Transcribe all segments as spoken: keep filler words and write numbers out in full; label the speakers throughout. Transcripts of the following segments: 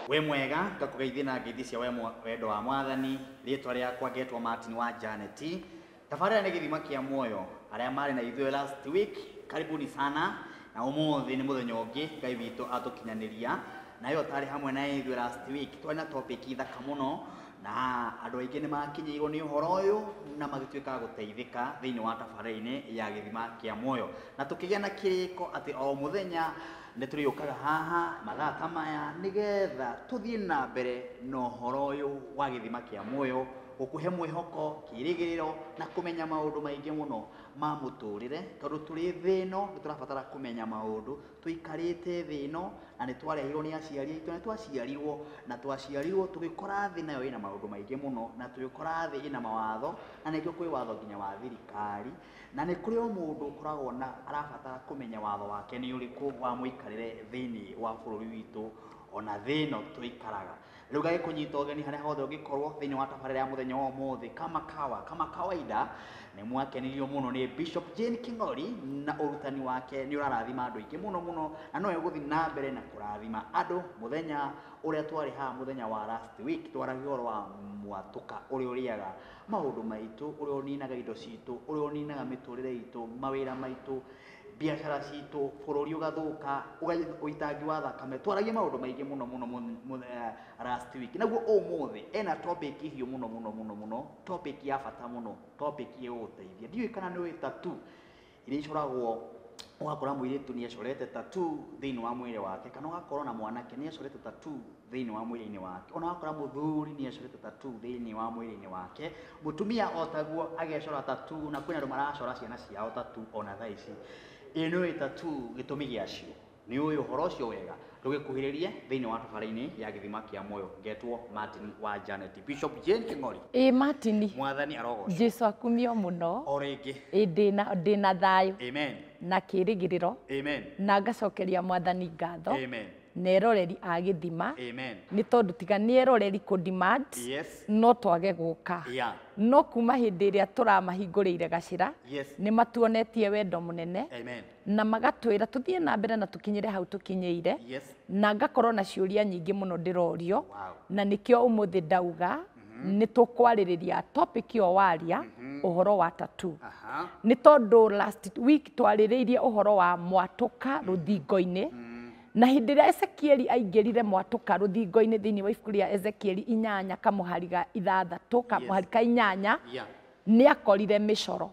Speaker 1: we mwega ngakugeithia na ngeithi cia wendo wa mwathani rietwa riakwa ngetwa Martin wa Janet. Tabarĩra nĩ gĩthima kĩa muoyo arĩa marĩ na ithuĩ last week, karibuni sana na ũmũthĩ nĩ mũthenya ũngĩ Ngai witũ atũkinyanĩria nayo tarĩ hamwe na ithuĩ last week. Twari na topic ithaka mũno na andũ aingĩ nĩ makinyĩirwo nĩ ũhoro ũyũ na magĩtuĩka gũteithĩka thĩinĩ wa tabarĩra-inĩ ya gĩthima kĩa muoyo, na tũkĩgĩa na kĩrĩko atĩ o mũthenya nĩ tũrĩũkaga haha mathaa ta maya nĩgetha tũthiĩ na mbere na ũhoro ũyũ wa gĩthima kĩa muoyo, gũkũhe mwĩhoko, kĩĩrĩgĩrĩro na kũmenya maũndũ maingĩ mũno ma mũtũrĩre, tondũ tũrĩ thĩ ĩno nĩ tũrabatara kũmenya maũndũ, tũikarĩte thĩ ĩno na nĩ twarehirwo nĩ aciari aitũ, nĩ twaciarirwo na twaciarirwo tũgĩkora thĩ nayo ĩna maũndũ maingĩ mũno, na tũgĩkora thĩ ĩna mawatho, na nĩkĩo kwĩ watho nginya wa thirikari, na nĩ kũrĩ o mũndũ ũkoragwo na arabatara kũmenya watho wake nĩ ũrĩkũ wa mũikarĩre thĩinĩ wa bũrũri witũ ona thĩ ĩno tũikaraga. Rĩu gagĩkũnyita ũgeni harĩa hothe ũngĩkorwo thĩinĩ wa tabarĩra ya mũthenya wa ũmũthĩ, kama kawa kama kawaida nĩ mwakenirio mũno nĩ Bishop Jane King'ori na ũrutani wake nĩ ũrarathima andũ aingĩ mũno mũno, na no egũthiĩ na mbere na kũrathima andũ. Mũthenya ũrĩa twarĩ haha mũthenya wa last week twaragia ũhoro wa mwatũka ũrĩa ũrĩaga maũndũ maitũ, ũrĩa ũninaga indo citũ, ũrĩa ũninaga mĩtũrĩre itũ, mawĩra maitũ, biacara citũ, bũrũri ũgathũka, ũitangi wa thakame. Twaragia maũndũ maingĩ mũno mũno last week, naguo ũmũthĩ ena topic hiũ mũno mũno mũno mũno, topic ya bata mũno, topic ya gũteithia. Ndiũĩ kana nĩ ũĩ tattoo iria icoragwo, ũgakora mũirĩtu nĩ acorete tattoo thĩinĩ wa mwĩrĩ wake, kana ũgakorwo na mwanake nĩ acorete tattoo thĩinĩ wa mwĩrĩ-inĩ wake, ona ũgakora mũthuri nĩ acorete tattoo thĩinĩ wa mwĩrĩ-inĩ wake, mũtumia o taguo agecora tattoo, na kwĩna andũ maracora ciana ciao tattoo ona thaa ici. Ĩ nĩ ũĩ tattoo gĩtũmi gĩacio, nĩ ũĩ ũhoro ũcio wega, ndũgĩkuhĩrĩrie thĩinĩ wa tabarĩra-inĩ ya gĩthima kĩa muoyo. Ngetwo Martin wa Janet. Bishop Jane King'ori.
Speaker 2: Ĩ Martin,
Speaker 1: mwathani arogocwo.
Speaker 2: Jesu akumio mũno.
Speaker 1: O rĩngĩ.
Speaker 2: Ĩ ndĩna ndĩna thayũ.
Speaker 1: Amen.
Speaker 2: Na kĩĩrĩgĩrĩro.
Speaker 1: Amen.
Speaker 2: Na ngacokeria mwathani ngatho.
Speaker 1: Amen.
Speaker 2: Na eroreri a gĩthima.
Speaker 1: Amen.
Speaker 2: Nĩ tondũ tiga nĩ eroreri kũ demand,
Speaker 1: yes,
Speaker 2: no twage gũka.
Speaker 1: Yeah.
Speaker 2: No kuma hĩndĩ ĩrĩa tũramahingũrĩire gacĩra,
Speaker 1: yes,
Speaker 2: nĩ matuonetie wendo mũnene.
Speaker 1: Amen.
Speaker 2: Na magatwĩra tũthiĩ na mbere na tũkinyĩre hau tũkinyĩire.
Speaker 1: Yes.
Speaker 2: Na ngakorwo na ciũria nyingĩ mũno ndĩrorio.
Speaker 1: Wow.
Speaker 2: Na nĩkĩo ũmũthĩ ndauga nĩ tũkwarĩrĩria topic ĩyo waria ũhoro wa tattoo.
Speaker 1: Aha.
Speaker 2: Nĩ tondũ last week twarĩrĩirie ũhoro wa mwatũka rũthingo-inĩ, na hĩndĩ ĩrĩa Ezekieli aingĩrire mwatũka rũthingo-inĩ thĩinĩ wa ibuku rĩa Ezekieli inyanya kamũhari ga ithathatũ kamũhari ka inyanya, nĩ akorire mĩcoro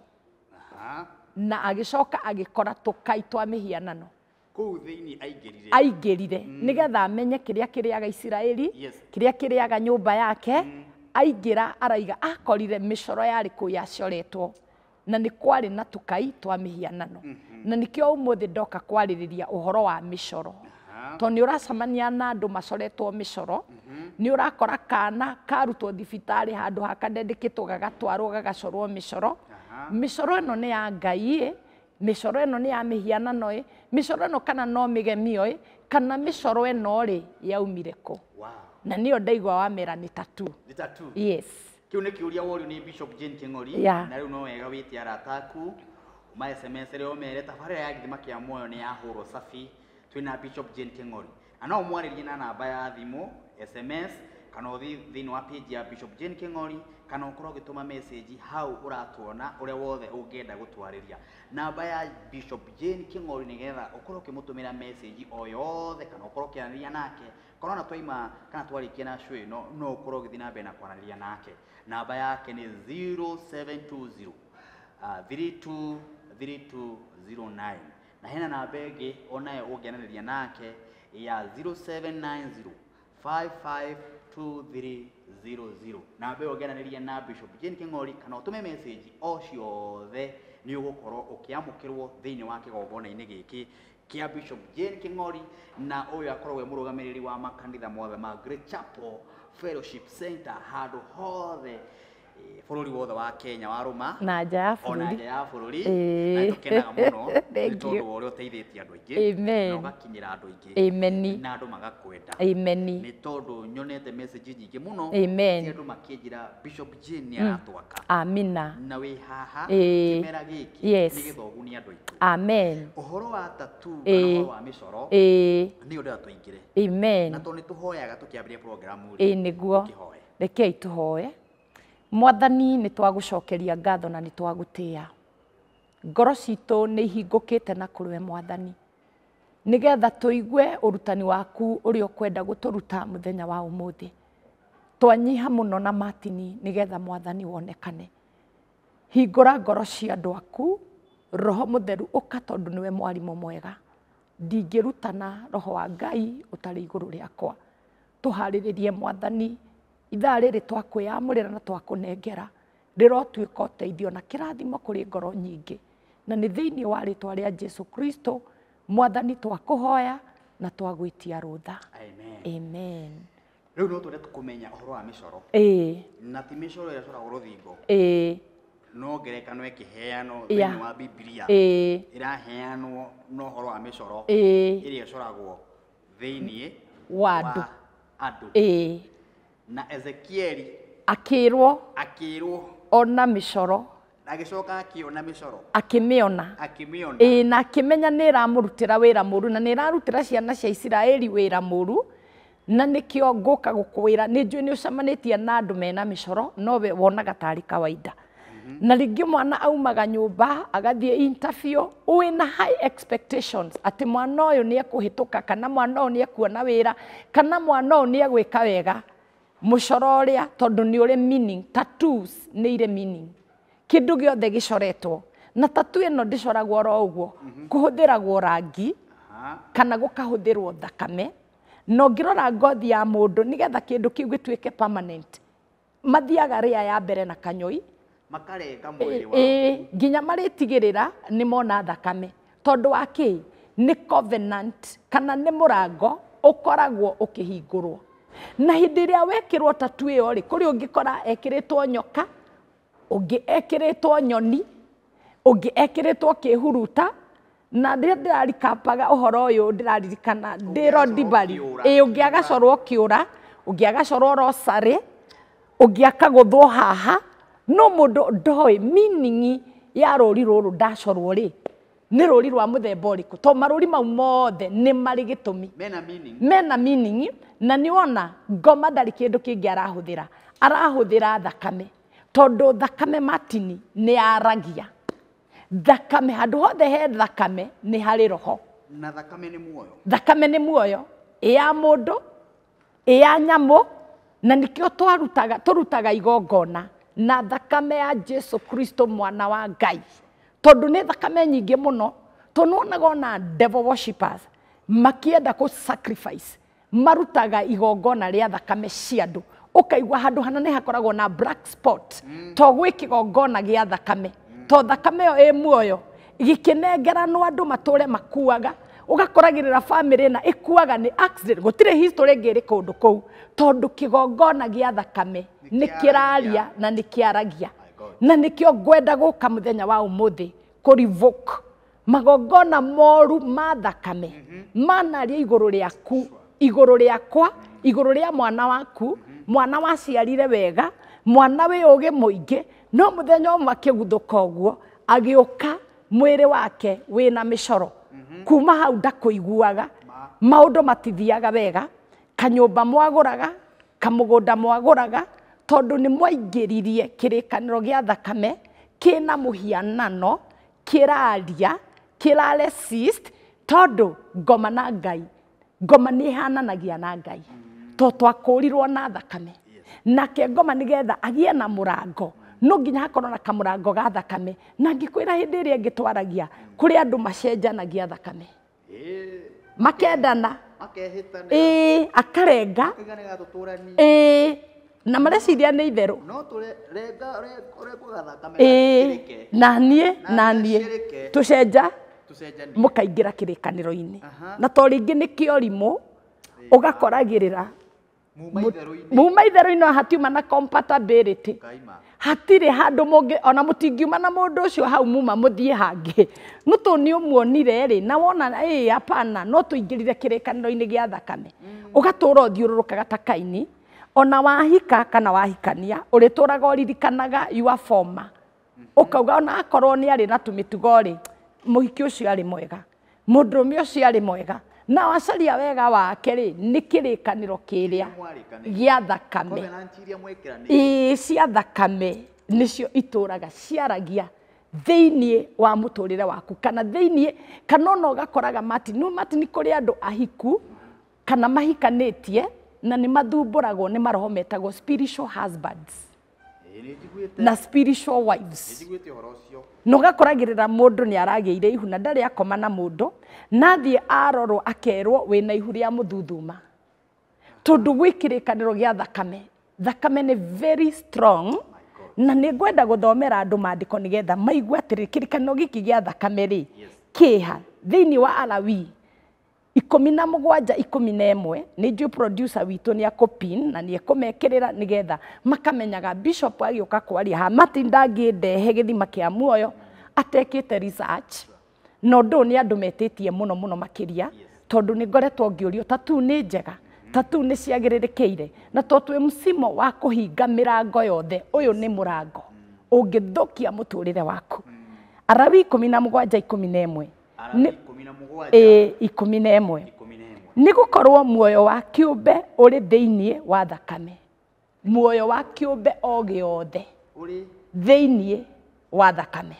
Speaker 2: na agĩcoka agĩkora tũkai twa mĩhianano
Speaker 1: kũu thĩinĩ aingĩrire
Speaker 2: aingĩrire nĩgetha amenye kĩrĩa kĩrĩaga Isiraeli, kĩrĩa kĩrĩaga nyũmba yake. Aingĩra araiga akorire mĩcoro yarĩ kũu yacoretwo, na nĩ kwarĩ na tũkai twa mĩhianano. Na nĩkĩo ũmũthĩ ndoka kwarĩrĩria ũhoro wa mĩcoro, tondũ nĩ ũracemania na andũ macoretwo mĩcoro. Nĩ ũrakora kana karutwo thibitarĩ handũ hakandendekĩtwo gagatwarwo gagacorwo mĩcoro. Mĩcoro ĩno nĩ ya Ngai, mĩcoro ĩno nĩ ya mĩhianano, mĩcoro ĩno kana no mĩgemio, kana mĩcoro ĩno rĩ yaumire kũ? Na nĩyo ndaigua wamera nĩ tattoo.
Speaker 1: Nĩ tattoo.
Speaker 2: Yes.
Speaker 1: Kĩu nĩ kĩũria worio nĩ Bishop Jane King'ori.
Speaker 2: Yeah.
Speaker 1: Na rĩu no wega wĩtie arata aku ma S M S rĩo ũmere tabarĩra ya gĩthima kĩa muoyo nĩ yahũrwo sabi twĩna Bishop Jane King'ori. Na no ũmwarĩrie na namba ya thimũ, S M S, kana ũthiĩ thĩinĩ wa page ya Bishop Jane King'ori, kana ũkorwo ũgĩtũma message hau ũratuona ũrĩa wothe ũngĩenda gũtwarĩria. Namba ya Bishop Jane King'ori nĩgetha ũkorwo ũkĩmũtũmĩra message o yothe, kana ũkorwo ũkĩaranĩria nake, korwo na twaima kana twarĩkia na show ĩno no ũkorwo ũgĩthiĩ na mbere na kwaranĩria nake. Namba yake nĩ zero seven two zero three two three two zero nine, na hena namba ĩngĩ onayo ũngĩaranĩria nake ya zero seven nine zero five five two three zero zero. Namba ĩyo ũngĩaranĩria na Bishop Jane King'ori kana ũtũme message o ciothe nĩ ũgũkorwo ũkĩamũkĩrwo thĩinĩ wa kĩgongona-inĩ gĩkĩ kia Bishop Jane King'ori, na ũyũ akorwo we mũrũgamĩrĩri wa makanitha mothe ma Great Chapel Fellowship Center handũ hothe bururi wothe wa Kenya waruma
Speaker 2: na nja ya
Speaker 1: ona
Speaker 2: bururi
Speaker 1: nja ya bururi
Speaker 2: Ĩĩ.
Speaker 1: na tukenaga muno
Speaker 2: Thank
Speaker 1: ni tondu
Speaker 2: you.
Speaker 1: wa uria uteithitie andu aingi
Speaker 2: Amen.
Speaker 1: na ugakinyira andu aingi
Speaker 2: Amen.
Speaker 1: na andu magakwenda
Speaker 2: Amen.
Speaker 1: ni tondu nyonete message nyingi muno
Speaker 2: Amen.
Speaker 1: cia andu makinjira Bishop Jane ni aratwaka
Speaker 2: Amina.
Speaker 1: na wi haha
Speaker 2: Ĩĩ.
Speaker 1: kimera giki
Speaker 2: Yes.
Speaker 1: ni githogu ni andu aingi
Speaker 2: Amen.
Speaker 1: uhoro wa tatu
Speaker 2: Ĩĩ.
Speaker 1: kana uhoro wa micoro
Speaker 2: Ĩĩ.
Speaker 1: ni undu atuingire
Speaker 2: Amen.
Speaker 1: na tondu tuhoyaga tukiambiria program
Speaker 2: Ĩĩ nĩguo.
Speaker 1: Tukihoya.
Speaker 2: Rekei tũhoe. Mwathani nĩ twagũcokeria ngatho na nĩ twagũtĩĩa. Ngoro citũ nĩ ihingũkĩte na kũrĩ we Mwathani, nĩgetha tũigue ũrutani waku ũrĩa ũkwenda gũtũruta mũthenya wa ũmũthĩ. Twanyiha mũno na matini nĩgetha Mwathani wonekane. Hingũra ngoro cia andũ aku, Roho Mũtheru ũka tondũ nĩwe mwarimũ mwega. Ndingĩrutana Roho wa Ngai ũtarĩ igũrũ rĩakwa. Tũharĩrĩrie Mwathani ithaa rĩrĩ twakwĩyamũrĩra na twakũnengera rĩrotuĩka ũteithio na kĩrathimo kũrĩ ngoro nyingĩ, na nĩ thĩinĩ wa rĩtwa rĩa Jesu Kristo Mwathani twakũhoya na twagwĩtia rũtha.
Speaker 1: Amen.
Speaker 2: Amen.
Speaker 1: Riu no twende tukumenya uhoro wa micoro
Speaker 2: Ĩĩ.
Speaker 1: na ti micoro ĩrĩa ĩcoragwo rũthingo
Speaker 2: Ĩĩ.
Speaker 1: no ngerekano ĩkĩheanwo
Speaker 2: Yeah.
Speaker 1: thĩinĩ wa Biblia
Speaker 2: Ĩĩ.
Speaker 1: ĩraheanwo no uhoro wa micoro
Speaker 2: Ĩĩ.
Speaker 1: ĩrĩa ĩcoragwo thĩinĩ
Speaker 2: Wa andũ.
Speaker 1: andũ
Speaker 2: Ĩĩ.
Speaker 1: na Ezekieli
Speaker 2: Akĩrwo
Speaker 1: akĩrwo
Speaker 2: ona mĩcoro
Speaker 1: agĩcoka akĩona mĩcoro
Speaker 2: akĩmĩona.
Speaker 1: akĩmĩona
Speaker 2: Ĩĩ na akĩmenya nĩ ĩramũrutĩra wĩra mũru na nĩ ĩrarutĩra ciana cia Isiraeli wĩra mũru, na nĩkĩo ngũka gũkwĩra nĩ njũĩ nĩ ũcemanĩtie na andũ mena mĩcoro no we wonaga tarĩ kawaida. Na rĩngĩ mwana aumaga nyũmba agathiĩ interview wĩna high expectations atĩ mwana ũyũ nĩ ekũhĩtũka kana mwana ũyũ nĩ ekuona wĩra kana mwana ũyũ nĩ egwĩka wega. Mũcoro ũrĩa tondũ nĩ ũrĩ meaning, tattoos nĩ irĩ meaning. Kĩndũ gĩothe gĩcoretwo na tattoo ĩno ndĩcoragwo oro ũguo, kũhũthĩragwo rangi kana gũkahũthĩrwo thakame, na ũngĩrora ngothi ya mũndũ nĩgetha kĩndũ kĩu gĩtuĩke permanent mathiaga rĩa ya mbere na kanyoi
Speaker 1: makarenga mwĩrĩ wao.
Speaker 2: Ĩĩ, nginya marĩtigĩrĩra nĩ mona thakame tondũ wa kĩ nĩ covenant kana nĩ mũrango ũkoragwo ũkĩhingũrwo. Na hĩndĩ ĩrĩa wekĩrwo tattoo ĩyo rĩ, kũrĩ ũngĩkora ekĩrĩtwo nyoka, ũngĩ ekĩrĩtwo nyoni, ũngĩ ekĩrĩtwo kĩhuruta, na rĩrĩa ndĩrarikampaga ũhoro ũyũ ndĩraririkana ndĩ Rodibari, ĩĩ ũngĩ agacorwo kĩũra, ũngĩ agacorwo rosarĩ, ũngĩ akagũthwo haha, no mũndũ ndoĩ meaning ya rũri rũrũ ndacorwo rĩ nĩ rũri rwa mũthemba ũrĩkũ, to marũri mau mothe nĩ marĩ gĩtũmi,
Speaker 1: mena meaning
Speaker 2: mena meaning. Na nĩ wona ngoma ndarĩ kĩndũ kĩngĩ arahũthĩra, arahũthĩra thakame tondũ thakame matini nĩ yaragia. Thakame handũ hothe he thakame nĩ harĩ roho,
Speaker 1: na thakame nĩ muoyo.
Speaker 2: Thakame nĩ muoyo, ĩ ya mũndũ, ĩ ya nyamũ, na nĩkĩo twarutaga tũrutaga igongona na thakame ya Jesu Kristo mwana wa Ngai, tondũ nĩ thakame nyingĩ mũno. Tũnonaga ona devil worshippers makĩenda kũ sacrifice marutaga igongona rĩa thakame cia andũ, ũkaigua handũ hana nĩ hakoragwo na black spot to gwĩ kĩgongona gĩa thakame, to thakame ĩyo ĩ muoyo gĩkĩnengeranwo andũ matũre makuaga, ũgakoragĩrĩra family na ĩkuaga nĩ accident, gũtirĩ history ĩngĩ ĩrĩ kũndũ kũu tondũ kĩgongona gĩa thakame nĩ kĩraria na nĩ kĩaragia. Na nĩkĩo ngwenda gũka mũthenya wa ũmũthĩ kũ revoke magongona moru ma thakame manaria igũrũ rĩaku, igũrũ rĩakwa, igũrũ rĩa mwana waku, mwana waciarire wega, mwana wĩ ũgĩ mũingĩ, no mũthenya ũmwe akĩguthũka ũguo agĩũka mwĩrĩ wake wĩna mĩcoro. Kuma hau ndakũiguaga, maũndũ matithiaga wega, kanyũmba mwagũraga, kamũgũnda mwagũraga, tondũ nĩ mwaingĩririe kĩrĩkanĩro gĩa thakame kĩna mũhianano, kĩraria, kĩra resist, tondũ ngoma na Ngai, ngoma nĩ ihananagia na Ngai, to twakũrirwo na thakame. Nake ngoma nĩgetha agĩe na mũrango no nginya hakorwo na kamũrango ga thakame, na ngĩkwĩra hĩndĩ ĩrĩa ĩngĩ twaragia kũrĩ andũ macenjanagia thakame, makendana, ĩĩ akarenga, ĩĩ na mareciria nĩ itherũ, ĩĩ na niĩ na niĩ tũcenja mũkaingĩra kĩrĩkanĩro-inĩ. Na to rĩngĩ nĩ kĩorimũ ũgakoragĩrĩra muma itherũ-inĩ hatiuma na compatibility hatirĩ handũ mũngĩ ona mũtingiuma na mũndũ ũcio hau muma mũthiĩ hangĩ no tũ nĩ ũmuonire rĩ na wona ĩ hapana no tũingĩrire kĩrĩkanĩro-inĩ gĩa thakame ũgatũũra ũthiũrũrũka gataka-inĩ ona wahika kana wahikania ũrĩtũũraga ũririkanaga your former ũkauga ona akorwo nĩ arĩ na tũmĩtugo rĩ mũhiki ũcio arĩ mwega mũndũrũme ũcio arĩ mwega na wacaria wega wake rĩ nĩ kĩrĩkanĩro kĩrĩa gĩa thakame ĩĩ cia thakame nĩcio itũũraga ciaragia thĩinĩ wa mũtũrĩre waku kana thĩinĩ kana ona ũgakoraga mati no mati nĩ kũrĩ andũ ahiku kana mahikanĩtie na nĩ mathumbũragwo nĩ maroho metagwo spiritual husbands na spiritual wives no gakoragĩrĩra mũndũ nĩ aragĩire ihu na ndarĩ akoma na mũndũ na thiĩ arorwo akerwo wĩna ihu rĩa mũthuthuma tondũ gwĩ kĩrĩkanĩro gĩa thakame thakame nĩ very strong na nĩ ngwenda gũthomera andũ maandĩko nĩgetha maigue atĩrĩ kĩrĩkanĩro gĩkĩ gĩa thakame rĩ kĩha thĩinĩ wa Alawii ikũmi na mũgwanja ikũmi na ĩmwe nĩ njũĩ producer witũ nĩ akũpin na nĩ ekũmekĩrĩra nĩgetha makamenyaga bishop agĩũka kwaria ha matinda ngĩndehe gĩthima kĩa muoyo atekĩte research no ndũ nĩ andũ metĩtie mũno mũno makĩria tondũ nĩ ngoretwo ngĩũrio tatu nĩ njega tatu nĩ ciagĩrĩrĩkĩire na tondũ twĩ msimo wa kũhinga mĩrango yothe ũyũ nĩ mũrango ũngĩthũkia mũtũrĩre waku Alawii ikũmi na mũgwanja ikũmi na ĩmwe ĩ ikũmi na ĩmwe nĩ gũkorwo muoyo wa kĩũmbe ũrĩ thĩinĩ wa thakame muoyo wa kĩũmbe o gĩothe thĩinĩ wa thakame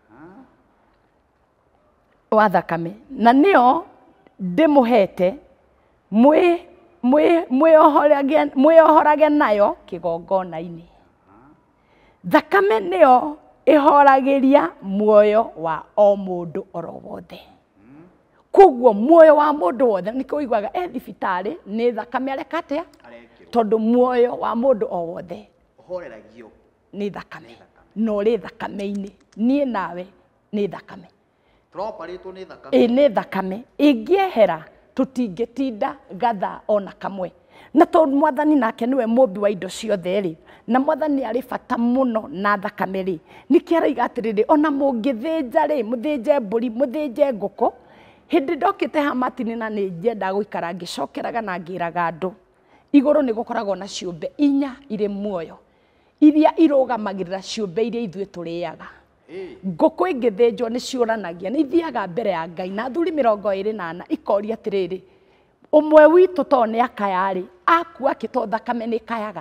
Speaker 2: wa thakame na nĩo ndĩmũhete mwĩ mwĩ mwĩohorage nayo kĩgongona-inĩ thakame nĩyo ĩhoragĩria muoyo wa o mũndũ oro wothe koguo muoyo wa mũndũ wothe nĩ kũiguaga e thibitarĩ nĩ thakame areka atĩa tondũ muoyo wa mũndũ o wothe nĩ thakame no rĩ thakame-inĩ niĩ nawe nĩ thakame ĩ nĩ thakame ĩngĩehera tũtingĩtinda gathaa ona kamwe na tondũ mwathani nake nĩwe mũmbi wa indo ciothe rĩ na mwathani arĩ bata mũno na thakame rĩ nĩkĩo arauga atĩrĩrĩ ona mũngĩthĩnja rĩ mũthĩnje mbũri mũthĩnje ngũkũ hĩndĩ ndokĩte Hamatini na nĩ ngĩenda gũikara ngĩcokeraga na ngĩraga andũ igũrũ nĩ gũkoragwo na ciũmbe inya irĩ muoyo iria irũgamagĩrĩra ciũmbe iria ithuĩ tũrĩaga ngũkũ ingĩthĩnjwo nĩ ciũranagia nĩ ithiaga mbere ya Ngai na athuri mĩrongo ĩrĩ na ana ikoria atĩrĩrĩ ũmwe witũ to nĩ akayarĩ akua kĩto thakame nĩ kayaga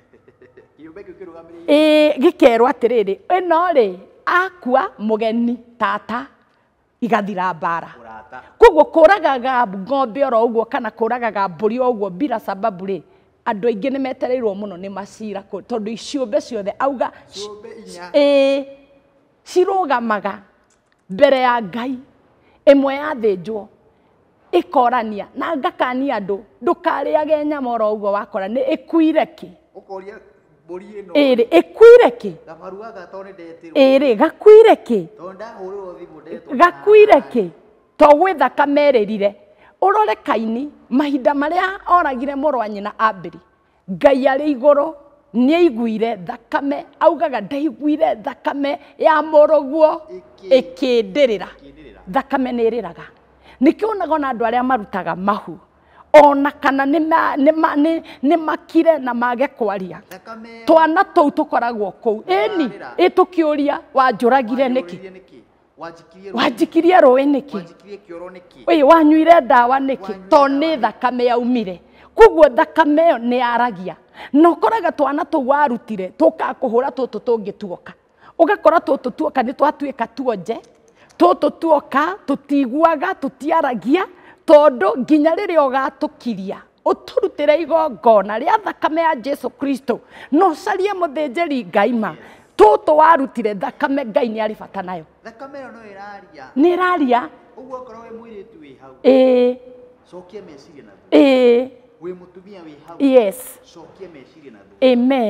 Speaker 2: ĩĩ gĩkerwo atĩrĩrĩ ĩno rĩ akua mũgeni tata igathira mbara koguo kũragaga ng'ombe oro ũguo kana kũragaga mbũri o ũguo bila sababu rĩ andũ aingĩ nĩ metereirwo mũno nĩ macira tondũ ciũmbe ciothe auga ĩĩ cirũgamaga mbere ya Ngai ĩmwe yathĩnjwo ikorania na ngakania andũ ndũkarĩage nyama oro ũguo wakora nĩ ĩkuire kĩ ũkoria mbũri ĩno ĩrĩ ĩkuire kĩ gabaruaga to nĩ ndetirwo ĩrĩ gakuire kĩ to ndahũrĩrwo thimũ ndetwo gakuire kĩ to gwĩ thakame ĩrĩrire ũrore Kaini mahinda marĩa oragire mũrũ wa nyina Abeli Ngai arĩ igũrũ nĩ aiguire thakame augaga ndaiguire thakame ya mũrũguo ĩkĩndĩrĩra thakame nĩ ĩrĩraga nĩkĩo onaga na andũ arĩa marutaga mahu ona kana nĩ makire na mage kwaria twana tũu tũkoragwo kũu ĩni ĩtũkĩũria wanjũragire nĩkĩ wanjikirie rũĩ nĩkĩ ĩĩ wanyuire ndawa nĩkĩ to nĩ thakame yaumire koguo thakame ĩyo nĩ yaragia na ũkoraga twana tũu warutire tũkaga kũhũra tũtũ tũngĩ tuoka ũgakora tũtũ tuoka nĩ twatuĩka tuonje tũtũ tuoka tũtiguaga tũtiaragia tondũ nginya rĩrĩa ũgatũkiria ũtũrutĩre igongona rĩa thakame ya Jesu Kristo no ũcarie mũthĩnjĩri Ngai ma tũtũ warutire thakame Ngai nĩ arĩ bata nayo thakame ĩyo no ĩraria nĩ ĩraria ũguo okorwo wĩ mũirĩtu wĩ hau ĩĩ cokia meciria na thutha ĩĩ wĩ mũtumia wĩ hau yes cokia meciria na thutha amen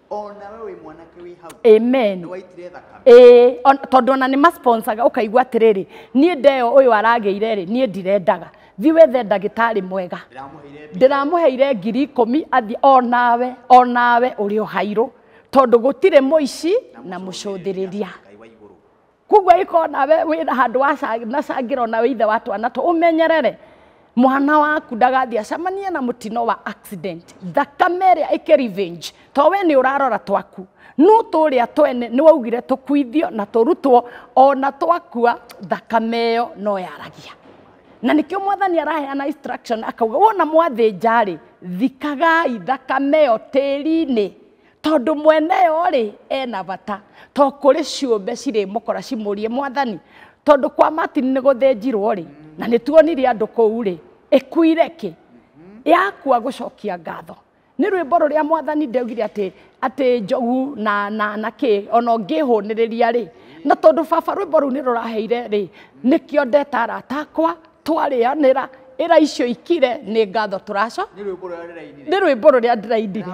Speaker 1: ona wewe mwanake wi hau
Speaker 2: amen
Speaker 1: ni waitire thakame
Speaker 2: eh tondu ona ni masponsaga ukaigua atiriri nie ndeo uyu arageire ri nie ndirendaga thi wethe ndagitari mwega ndiramuheire ngiri ikumi athi onawe onawe uri o hairu tondu gutire muici na mucuthiriria kugwa iko nawe wina handu na cangira na ithe watu anato umenyerere mwana waku ndagathia acamanie na mutino wa accident thakame ĩrĩa ĩkĩ revenge to we ni urarora twaku no turia twene ni waugire tukuithio na turutwo ona twakua thakame ĩyo no yaragia na nikio mwathani araheana instruction akauga wona mwathĩnja rĩ thikagai thakame ĩyo tĩri-inĩ tondu mwene yo ri ena bata to kuri ciumbe ciri mukora cimurie mwathani tondu kwa Martin ni guthenjirwo ri na ni tuonire andu kou ri ikuire ki yakua gucokia ngatho ni rwimbo ruria mwathani ndeugire ati ati njogu na na na ki ona ngihuniriria ri na tondu baba rwimbo ru ni ruraheire ri nikio ndeta arata akwa twarianira ira icio ikire ni ngatho turaco ni rwimbo ruria ndiraindire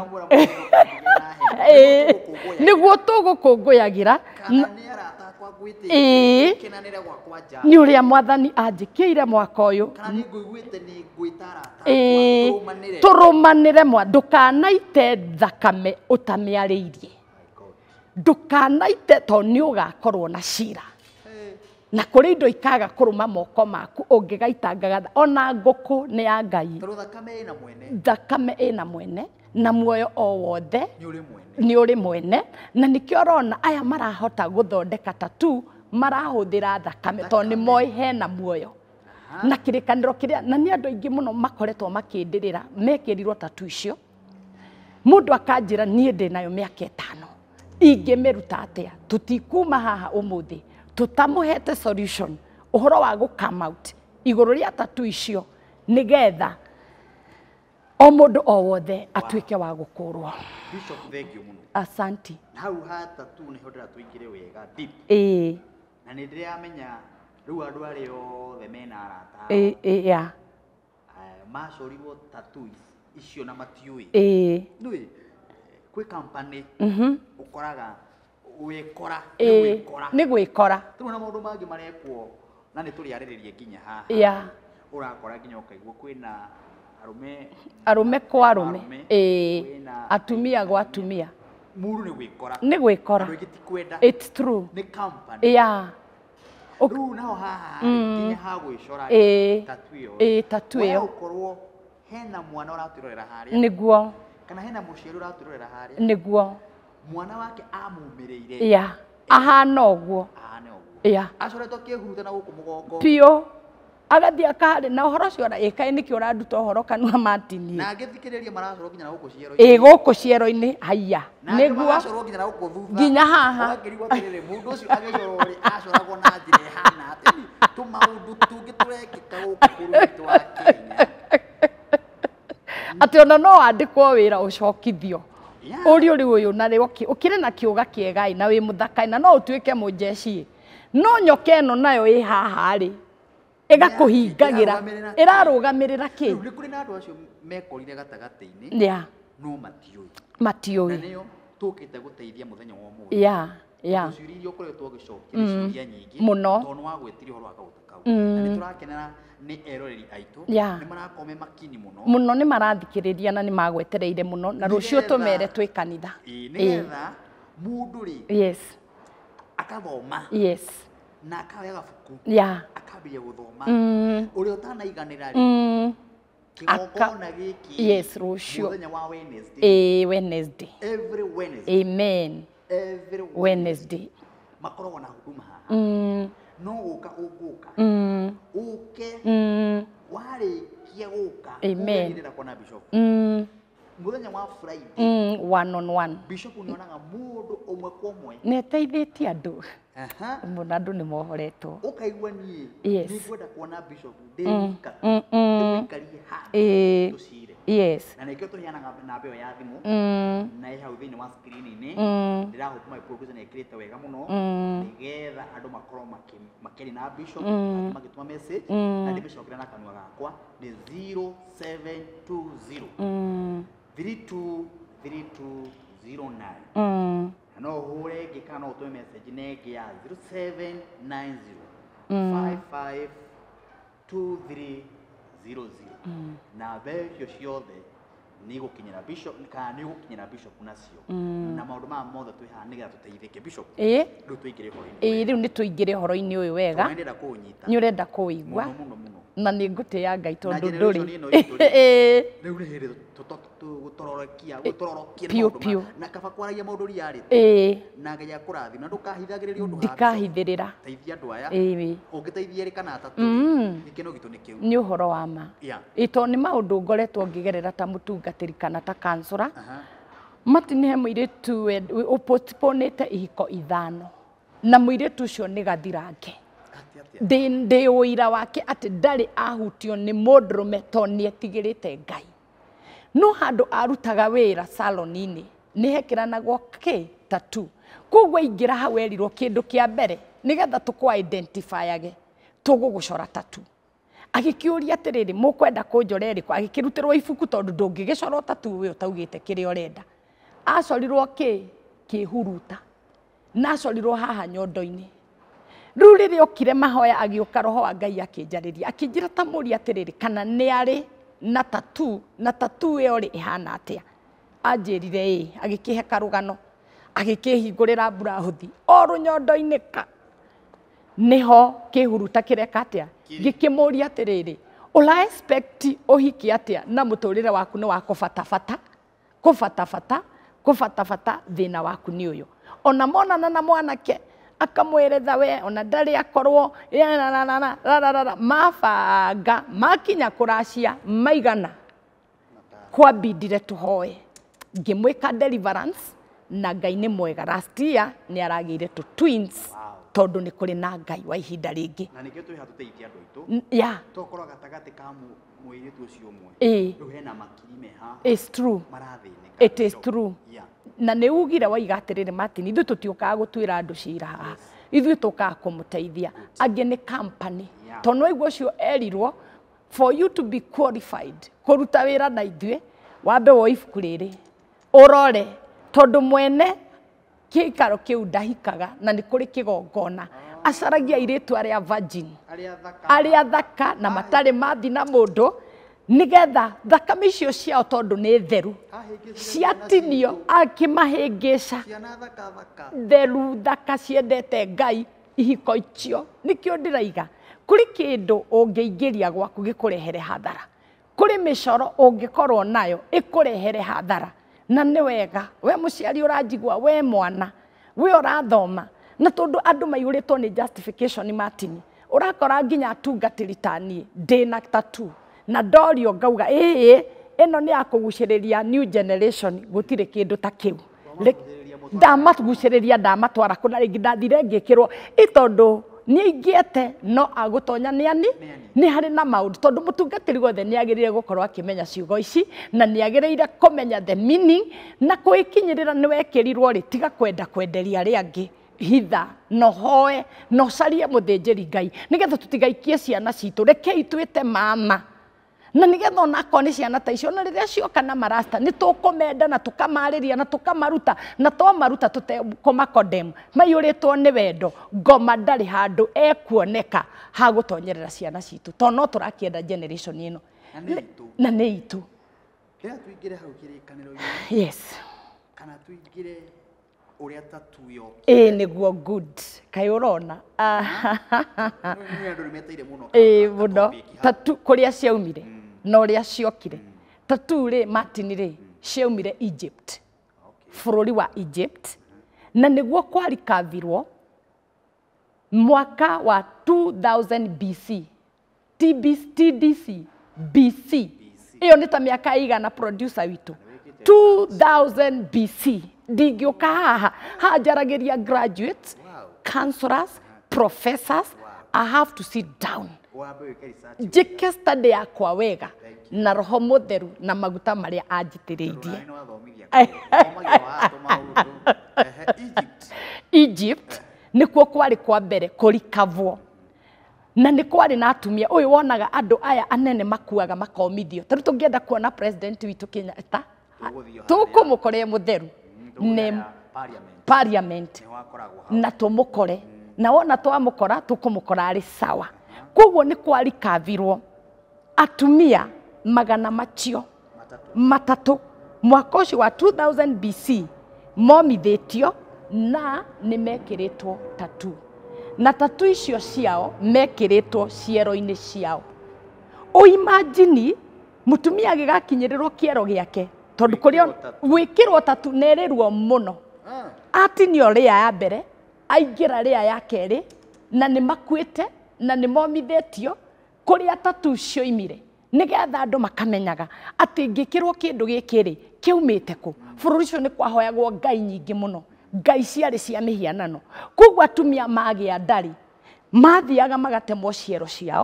Speaker 2: niguo tugukungũyagira ni uria mwathani anjikiire mwaka uyu turumanire mwa ndukanaite thakame utamiariirie ndukanaite to ni ugakorwo na cira na kuri indo ikaga kuruma moko maku ungigaitangaga ona nguku ni ya Ngai thakame ina mwene na muoyo o wothe ni uri mwene na nikio rona aya marahota guthondeka tatu marahuthira thakame to ni moi hena muoyo na kirikaniro kiria na ni andu aingi muno makoretwo makindirira mekirirwo tatu icio mundu akanjira nie ndi nayo miaka itano ingimiruta atia tutikuma haha umuthi tutamuhete solution uhoro wa gu come out iguru ria tatu icio nigetha o mundu o wothe atuike wa gukurwo.
Speaker 1: Bishop, thank you muno.
Speaker 2: Asanti.
Speaker 1: Hau ha tatu ni hodera tuikire wega deep.
Speaker 2: Eh.
Speaker 1: Na ni ndiria amenya riu andu ari othe mena arata.
Speaker 2: Eh eh ya.
Speaker 1: Eh macoriwo tatu icio na matiui.
Speaker 2: Eh.
Speaker 1: Nui kwi company.
Speaker 2: Mhm.
Speaker 1: Ukoraga wikora
Speaker 2: ni gwikora. Ni gwikora.
Speaker 1: Tuna maundu mangi marekwo na ni turi ariririe nginya haha.
Speaker 2: Ya.
Speaker 1: Urakora nginya ukaigua kwina arume
Speaker 2: arume kwa arume eh atumia gwa atumia
Speaker 1: muru ni gwikora
Speaker 2: ni gwikora it's true
Speaker 1: ni company
Speaker 2: yeah
Speaker 1: ru naho haha kinya ha gwicora
Speaker 2: tatu iyo eh tatu iyo
Speaker 1: ukorwo hena mwana uraturorera haria
Speaker 2: niguo
Speaker 1: kana hena muciari uraturorera haria
Speaker 2: niguo
Speaker 1: mwana wake amumireire
Speaker 2: yeah ahana oguo
Speaker 1: ahana oguo
Speaker 2: yeah
Speaker 1: acoretwo kihuruta na guku mugongo
Speaker 2: pio agathia akari na uhoro cio ra ikae niki uranduta uhoro kanua Martin
Speaker 1: na ngithikiriria maracoro nginya na guku ciero
Speaker 2: eh guku ciero-ini haiya
Speaker 1: niguo maracoro nginya na guku thutha
Speaker 2: nginya haha
Speaker 1: akirigwo tirire mundu ucio agicoro ri acoragwo na njira hana ati tu maundu tungi turekika guku bũrũri wa Kenya ati
Speaker 2: ona no andikwo wira ucokithio uri uri uyu na ri ukire na kiuga kiegai na wi muthaka na no utuike mujeci no nyoke no nayo i haha ri ega kuhingagira irarugamirira ki
Speaker 1: ni kuri na andu acio mekorire gatagati-ini
Speaker 2: ya
Speaker 1: no matioi
Speaker 2: matioi
Speaker 1: na niyo tukite guteithia muthenya wa umuthi
Speaker 2: ya ya
Speaker 1: uciri ukoretwo gicokia ciuria nyingi
Speaker 2: muno
Speaker 1: tono wa gwetiri horo akautakau na ni turakenera ni eroreri aitu ni marakome makini muno
Speaker 2: muno ni marathikiriria na ni magwetereire muno na rucio tumere twi kanitha
Speaker 1: nigetha mundu ri
Speaker 2: yes
Speaker 1: akathoma
Speaker 2: yes
Speaker 1: na akawe gabuku
Speaker 2: ya
Speaker 1: akambia guthoma
Speaker 2: mm.
Speaker 1: uri utanaiganira ri
Speaker 2: mm.
Speaker 1: kigongona giki
Speaker 2: yes rucio
Speaker 1: muthenya wa Wednesday
Speaker 2: eh Wednesday
Speaker 1: every Wednesday
Speaker 2: amen
Speaker 1: every
Speaker 2: Wednesday
Speaker 1: makoragwo na huduma haha
Speaker 2: mm.
Speaker 1: no guka uguka
Speaker 2: mm.
Speaker 1: uke
Speaker 2: mm.
Speaker 1: warikia guka
Speaker 2: amen
Speaker 1: ndira kona bishop
Speaker 2: mm.
Speaker 1: muthenya wa Friday
Speaker 2: mm. one on one
Speaker 1: bishop nionaga mundu umwe kwa umwe
Speaker 2: neteithĩtie andu
Speaker 1: aha
Speaker 2: mũno andu ni mohoretwo
Speaker 1: ukaigua nie
Speaker 2: yes
Speaker 1: ni kwenda kuona bishop ndika ndikarie ha
Speaker 2: eh
Speaker 1: tucire
Speaker 2: yes
Speaker 1: na nikio tuhianaga na mbeo ya thimu
Speaker 2: mm.
Speaker 1: na ihau thini wa screen-ini ndirahukuma iproducer na ikirite wega muno nigetha andu makorwo makiri na bishop magituma message na ndibicokera na kanua gakwa ni zero seven two zero three two three two zero nine.
Speaker 2: Mm.
Speaker 1: No hore gikana utoe message nege ya zero seven nine zero five five two three zero zero. Na besho ciothe ni gukinyira bishop kana ni gukinyira bishop nacio na maundu ma mothe twiha nigetha tuteithike bishop
Speaker 2: eh
Speaker 1: riu tuingire horo-ini
Speaker 2: eh riu ni tuingire horo-ini uyu wega
Speaker 1: ndenda kunyita
Speaker 2: ni urenda kuigua
Speaker 1: muno muno muno
Speaker 2: na ni ngutia Ngai tondu
Speaker 1: Na
Speaker 2: nduri
Speaker 1: generation ino itu rĩ,
Speaker 2: eh
Speaker 1: riu ni hindi gutororokia gutororokia
Speaker 2: Piu, piu.
Speaker 1: na kaba kwaragia maundu riari
Speaker 2: eh
Speaker 1: na Ngai akurathima ndukahithagiriria undu
Speaker 2: ndikahithirira
Speaker 1: teithia andu aya
Speaker 2: eh
Speaker 1: ungiteithia ri kana atatu
Speaker 2: Mm.
Speaker 1: gikeno gitu ni kiu
Speaker 2: ni uhoro wa ma
Speaker 1: yeah
Speaker 2: ito ni maundu ngoretwo ngigerera ta mutungatiri kana ta kansura
Speaker 1: aha
Speaker 2: matini he muiritu upostponete ihiko ithano na muiritu ucio ni gathirange
Speaker 1: ati ati
Speaker 2: ndi ndi uira wake ati ndari ahutio ni mundurume to ni etigirite Ngai no handu arutaga wira salonini ni hekiranagwo ki tatu kogwo ingira hau erirwo kindu kia mbere nigetha tukwa identifyage tugugucora tatu agikiuria atiriri mukwenda kunjora iriku agikirutirwo ibuku tondu ndungigicora tatu we utaugite kiri urenda acorirwo ki kihuruta na acorirwo haha nyondo-ini riu riria okire mahoya agiuka roho wa Ngai akinjariria akinjira ta muri atiriri kana ni ari na tatu na tatu iyo ri ihana atia anjirire ii agikihe karugano agikihingurira burahuthi oru nyondo-ini ka niho kihuruta kireka atia gikimuria atiriri ula expect uhiki atia na muturire waku ni wako fatafata kufatafata kufatafata thina waku ni uyu ona monana na mwanake akamweretha we ona ndari akorwo mabanga makinya kuracia maigana kwambindire tuhoe ngimwika deliverance na Ngai ni mwega last year ni aragire tu twins tondu ni kuri na Ngai wa ihinda ringi
Speaker 1: na nikio twi hatuteithia andu aitu
Speaker 2: ya
Speaker 1: tokora gatagati ka muiritu ucio umwe
Speaker 2: eh
Speaker 1: riu hena makiri me ha
Speaker 2: it's true
Speaker 1: marathinika
Speaker 2: it is true
Speaker 1: yeah
Speaker 2: na ne ugire waiga atiriri Martin ithu tutiukaga gutwira andu cira haha ithu tukaga kumuteithia angi ni company tondu igwo cio erirwo for you to be qualified kuruta wira na ithue wambe wo ibuku riri urore tondu mwene kikaro kiu ndahikaga na ni kuri kigongona acaragia iritu aria virgin
Speaker 1: aria thaka
Speaker 2: aria thaka na matari mathi na mundu nigetha thakame icio ciao tondu ni theru ciatinio akimahingica
Speaker 1: ciana thaka thaka
Speaker 2: theru thaka ciendete Ngai ihiko icio nikio ndiraiga kuri kindu ungiingiria gwaku gikurehere hathara kuri micoro ungikorwo nayo ikurehere hathara na ni wega we muciari uranjigwa we mwana we urathoma na tondu andu maiyuritwo ni justification Martin urakora nginya atungatiri tani ndina tatu na dorio ngauga ii ino ni akuguciriria new generation gutire kindu ta kiu ndamaguciriria ndamatwara kuna ringi ndathire ngikirwo itondu ni ingiete no agutonya ni ani ni hari na maundu tondu mutungatiri gothe ni agirire gukorwo akimenya ciugo ici na ni agirire kumenya the meaning na kuikinyirira ni wekirirwo ri tiga kwenda kwenderia ari angi hitha no hoe no carie muthinjiri Ngai nigetha tutigaikie ciana citu rekei twite mama na nigetha ona ko ni ciana ta icio na riria cioka na marasta ni tukumenda na tukamariria na tukamaruta na to maruta tutekoma condemn maiyuritwo ni wendo ngoma ndari handu ekuoneka ha gutonyerera ciana citu to no turakienda generation ino na ni itu
Speaker 1: kira tuingire hau kirikaniro
Speaker 2: yes
Speaker 1: kana tuingire uria tatu yo
Speaker 2: eh niguo good kai urona
Speaker 1: ni andu nimeteire muno
Speaker 2: eh muno tatu kuria ciaumire na uria ciokire tatu ri Martin ri ciaumire Egypt bururi wa Egypt na niguo kwari kavirwo mwaka wa two thousand B C T D C B C iyo ni ta miaka igana producer witu two thousand B C ndingioka haha hajaragiria graduates counselors professors I have to sit down jike study yakwa wega na roho mutheru na maguta maria anjitiriirie Egypt nikuo kwari kwa mbere kurikavwo na ni kwari na atumia uyu wonaga andu aya anene makuaga makomithio taru tungienda kuona president witu Kenyatta tukumukore mutheru nĩ parliament na tũmũkore na wona twamũkora tũkũmũkora arĩ sawa. Koguo nĩ kwarikavirwo atumia magana macio matatũ mwaka ũcio wa two thousand B C momithĩtio na nĩ mekĩrĩtwo tattoo, na tattoo icio ciao mekĩrĩtwo ciero-inĩ ciao. Ũimagine mutumia agĩgakinyĩrĩrwo kĩero gĩake tondũ kũrĩa gwĩkĩrwo tattoo nerĩrwo mũno. Atinio rĩa ya mbere aingĩra rĩa ya kerĩ na nĩ makuĩte na nĩ momithĩtio kũrĩa tattoo cioimire, nĩgetha andũ makamenyaga atĩ ngĩkĩrwo kĩndũ gĩkĩ-rĩ kĩumĩte kũ. Bũrũri ũcio nĩ kwahoyagwo ngai nyingĩ mũno, ngai ciarĩ cia mĩhianano. Koguo atumia magĩa ndarĩ mathiaga magatemwo ciero ciao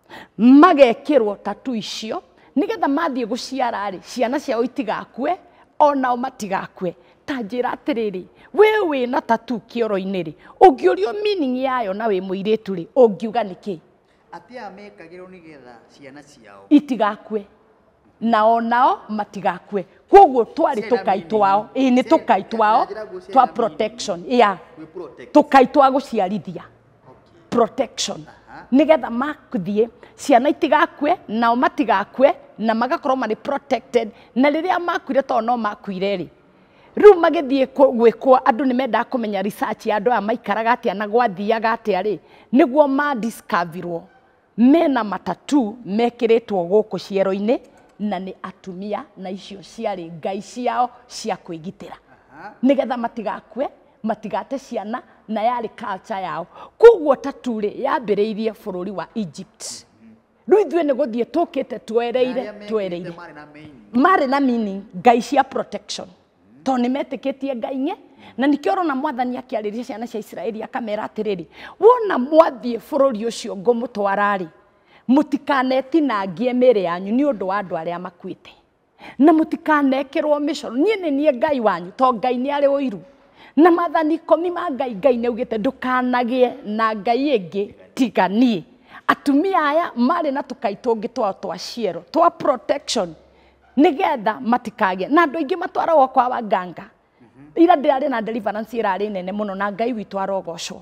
Speaker 2: magekĩrwo tattoo icio, nĩgetha mathiĩ gũciara-rĩ ciana ciao itigakue onao matigakue. Ta njĩra atĩrĩrĩ, we wĩna tattoo kĩoro-inĩ-rĩ ũngĩũrio meaning yayo na wĩ mũirĩtu-rĩ ũngiuga nĩkĩ?
Speaker 1: Atĩa mekagĩrwo nĩgetha ciana ciao
Speaker 2: itigakue na onao matigakue. Koguo twarĩ tũkai twao, ĩĩ nĩ tũkai twao twa protection, yeah, tũkai twa gũciarithia protection, nĩgetha makuthiĩ ciana itigakue nao matigakue na magakorwo marĩ protected, na rĩrĩa makuire tondũ no makuire-rĩ rĩu magĩthiĩ gwĩkwo andũ nĩ mendaga kũmenya research ya andũ aya maikaraga atĩa na gwathiaga atĩa-rĩ, nĩguo madiscoverwo mena matatu mekĩrĩtwo gũkũ ciero-inĩ na nĩ atumia, na icio ciarĩ ngai ciao cia kwĩgitĩra nĩgetha matigakue matigate ciana, na yarĩ culture yao. Koguo tattoo-rĩ yambĩrĩirie bũrũri wa Egypt. Rĩu ithuĩ nĩ gũthiĩ tũkĩte twereire twereire marĩ na meaning ngai cia protection tondũ nĩ metĩkĩtie ngai-ng'e, na nĩkĩo ũrona Mwathani akĩarĩria ciana cia Isiraeli akamera atĩrĩrĩ, wona mwathiĩ bũrũri ũcio ngũmũtwara-rĩ mũtikanetinangie mĩĩrĩ yanyu nĩ ũndũ wa andũ arĩa makuĩte, na mũtikanekĩrwo mĩcoro. Niĩ nĩ niĩ ngai wanyu tondũ ngai nĩ arĩ ũiru, na maathani ikũmi ma ngai ngai nĩaugĩte ndũkanagĩe na ngai ĩngĩ tiga niĩ. Atumia aya marĩ na tũkai tũngĩ twao twa ciero twa protection nĩgetha matikagĩe, na andũ aingĩ matwaragwo kwa waganga. Ira ndĩrarĩ na deliverance ĩrarĩ nene mũno na ngai witũ arogocwo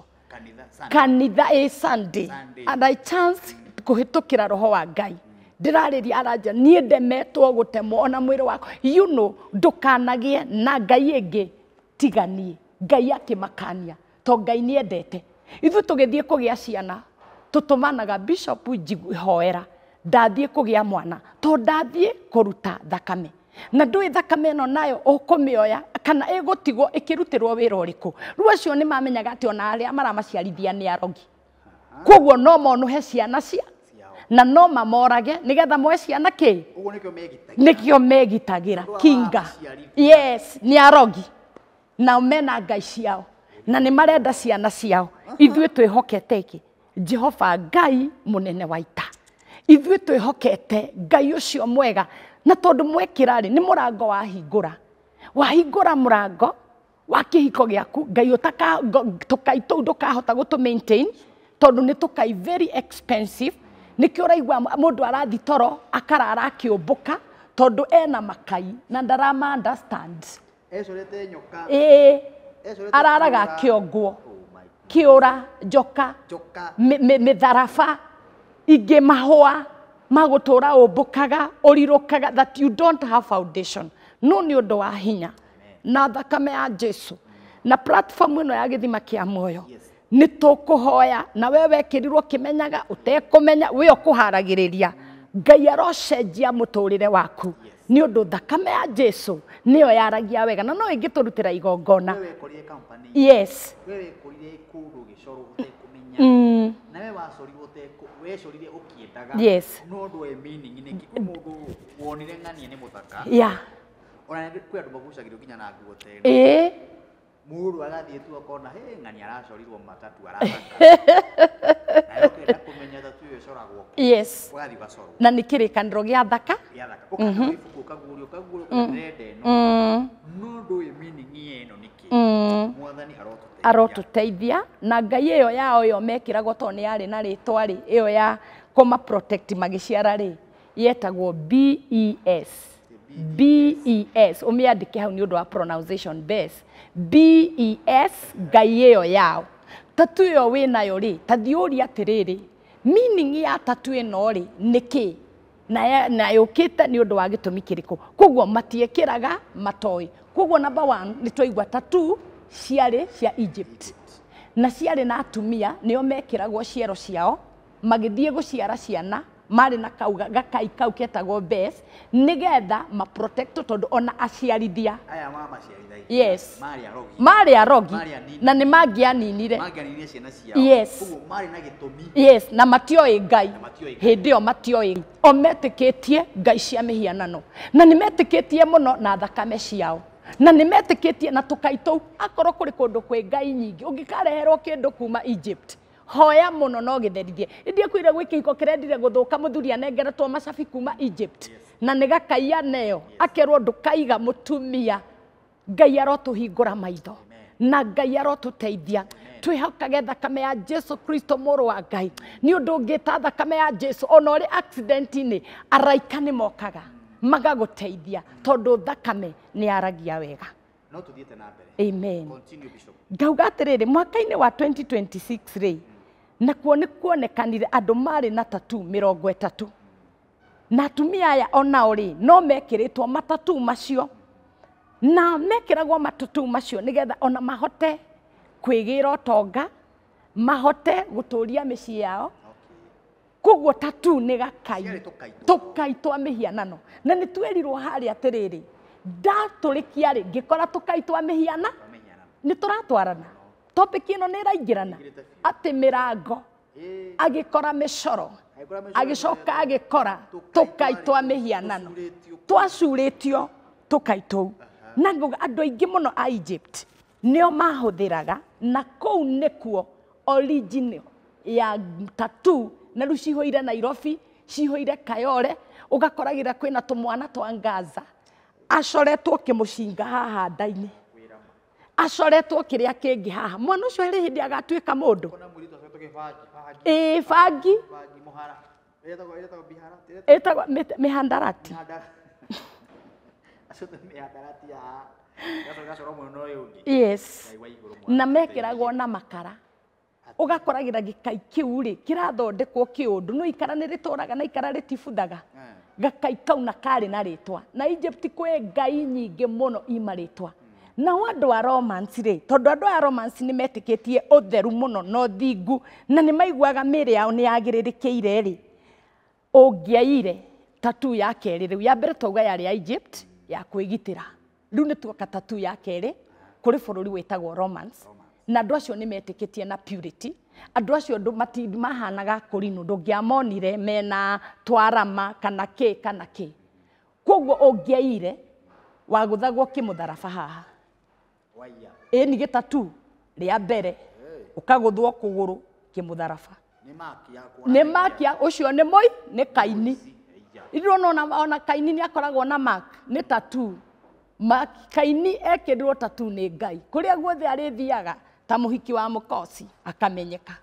Speaker 2: kanitha ĩ Sunday, and I chance kũhĩtũkĩra roho wa ngai ndĩrarĩria aranja niĩ ndemetwo gũtemwo ona mwĩrĩ wakwa, you know, ndũkanagĩe na ngai ĩngĩ tiga niĩ. Ngai akĩmakania tondũ ngai nĩ endete. Ithuĩ tũgĩthiĩ kũgĩa ciana tũtũmanaga Bishop Njihoera ndathiĩ kũgĩa mwana tondũ ndathiĩ kũruta thakame, na ndũĩ thakame ĩno nayo ũkũmĩoya kana ĩgũtigwo ĩkĩrutĩrwo wĩra ũrĩkũ. Rĩu acio nĩ mamenyaga atĩ ona arĩa maramaciarithia nĩ arogi, koguo no monuhe ciana cia na no mamorage nĩgetha moe ciana kĩ, nĩkĩo megitagĩra kinga. Yes, nĩ arogi nao mena ngai ciao na nĩ marenda ciana ciao. Ithuĩ twĩhokete iki Jehova Ngai mũnene wa ita, ithuĩ twĩhokete Ngai ũcio mwega, na tondũ mwekĩra-rĩ nĩ mũrango wahingũra wahingũra mũrango wa kĩhiko gĩaku. Ngai ũtaka tũkai tũu ndũkahota gũtũ maintain tondũ nĩ tũkai very expensive. Nĩkĩo ũraigua mũndũ arathi toro akarara akĩũmbũka tondũ ena makai na ndarama understand. Ĩĩ araraga kĩongwo kĩũra njoka mĩtharaba ingĩ mahũa magũtũra ũmbũkaga ũrirũkaga that you don't have foundation. No nĩ ũndũ wa hinya na thakame ya Jesu na platform ĩno ya gĩthima kĩa muoyo nĩ tũkũhoya na we wekĩrirwo kĩmenyaga ũtekũmenya we ũkũharagĩrĩria. Ngai arocenjia mũtũrĩre waku nĩ ũndũ thakame ya Jesu nĩyo yaragia wega, na no ĩngĩtũrutĩra igongona. Yes. Mm. Yes. Yeah. Eh.
Speaker 1: Muru agathiĩ tu akona he ng'ani aracorirwo matatu arathaka na ũkenda kũmenya tatu ĩyo ĩcoragwo.
Speaker 2: Yes.
Speaker 1: Ũgathiĩ ũgacorwo
Speaker 2: na nĩ kĩrĩkanĩro gĩa thaka
Speaker 1: gĩa thaka ũkanda ibuku ũkaguũrio ũkaguũrio ũkarenda ĩno no ndũĩ meaning ĩno nĩkĩ. Mwathani arotũteithia
Speaker 2: arotũteithia na ngai ĩyo yao ĩyo mekĩragwo tondũ nĩ yarĩ na rĩtwa-rĩ ĩyo ya kũma protect magĩciara-rĩ yetagwo B E S, B E S umiandike hau ni undu wa pronunciation base B E S ngai iyo yao tatu iyo winayo ri tathiuria atiriri meaning ya tatu ino ri niki na na yukite ni undu wa gitumi kiriko koguo matiekiraga matoi koguo number one ni twaigua tatu ciari cia Egypt na ciari na atumia nio mekiragwo ciero ciao magithie guciara ciana mari na kauga gakai kau ketagwo base nigetha ma protect tondu ona aciarithia
Speaker 1: aya mama ciarithai
Speaker 2: yes
Speaker 1: mari arogi
Speaker 2: mari arogi na ni mangianinire
Speaker 1: mangianinire ciana ciao
Speaker 2: yes
Speaker 1: koguo mari na gitumi
Speaker 2: yes na matioi ngai hindi yo matioi o metikitie ngai cia mihianano na ni metikitie muno na thakame ciao na ni metikitie na tukaito akoro kuri kundu kwi ngai nyingi ungikareherwo kindu kuma Egypt hoya muno no githerithie indie kwire gwikihiko kirendire guthuka muthuri anengeretwo macabi kuma Egypt na ni gakaia neo akerwo ndukaiga mutumia ngai arotuhingura maitho na ngai arotuteithia twihokage thakame ya Jesu Kristo muru wa ngai ni undu ngita thakame ya Jesu ona uri accident ni araika ni mokaga magaguteithia tondu thakame ni aragia wega
Speaker 1: no tuthiete na mbere
Speaker 2: amen
Speaker 1: continue bishop
Speaker 2: ngauga atiriri mwaka-ini wa twenty twenty-six ri na kuo ni kuonekanire andu mari na tatu mirongo itatu na atumia aya onao ri no mekiritwo matatu macio na mekiragwo matatu macio nigetha ona mahote kwigira utonga mahote guturia micii yao koguo tatu ni gakai tukaitwa mihianano na ni twerirwo hari atiriri ndaturikia ri ngikora tukaitwa mihiana ni turatwarana topic ino ni raingirana ati mirango agikora micoro agicoka agikora tukaitwa mihianano twacuritio tukaitwo na nguga andu aingi muno a Egypt nio mahuthiraga na kou nikuo original ya tatu na ru cihoire Nairobi cihoire Kayole ugakoragira kwina tumwana twa Gaza acoretwo kimucinga haha ndaini acoretwo kiria kingi haha mwana ucio ri hindi agatuika mundu eh bangi
Speaker 1: muhara etagwo etagwo bihara
Speaker 2: etagwo mihandarati
Speaker 1: asote mihandarati ya gaso gaso romo no yungi
Speaker 2: yes na mekiragwo na makara ugakoragira gikai kiu ri kirathondekwo kiundu no ikara ni rituraga na ikara ritifuthaga gakai kau na kari na ritwa na Egypt kwe ngai nyingi muno imaritwa na andu wa romance ri tondu andu a romance ni metikitie utheru muno no thingu na ni maiguaga miri yao ni yagiririkire ri ungiaire tatu ya keri riu ya mbere tauga yari ya Egypt ya kwigitira riu ni tuoka tatu ya keri kuri bururi witagwo romance na andu acio ni metikitie na purity andu acio ndu matindi mahanaga kurinu ndungiamonire mena twarama kana ki kana ki koguo ungiaire waguthagwo kimutharaba haha
Speaker 1: waya
Speaker 2: e ni gitatu ria mbere ukaguthwo kuguru kimutharaba
Speaker 1: ni maki yakwa
Speaker 2: ni maki ucio ni moi ni kaini irona ona ona kaini ni akoragwo na mark ni tatu mark kaini ekirirwo tatu ni ngai kuria guothe arithiaga ta muhiki wa mukosi akamenyeka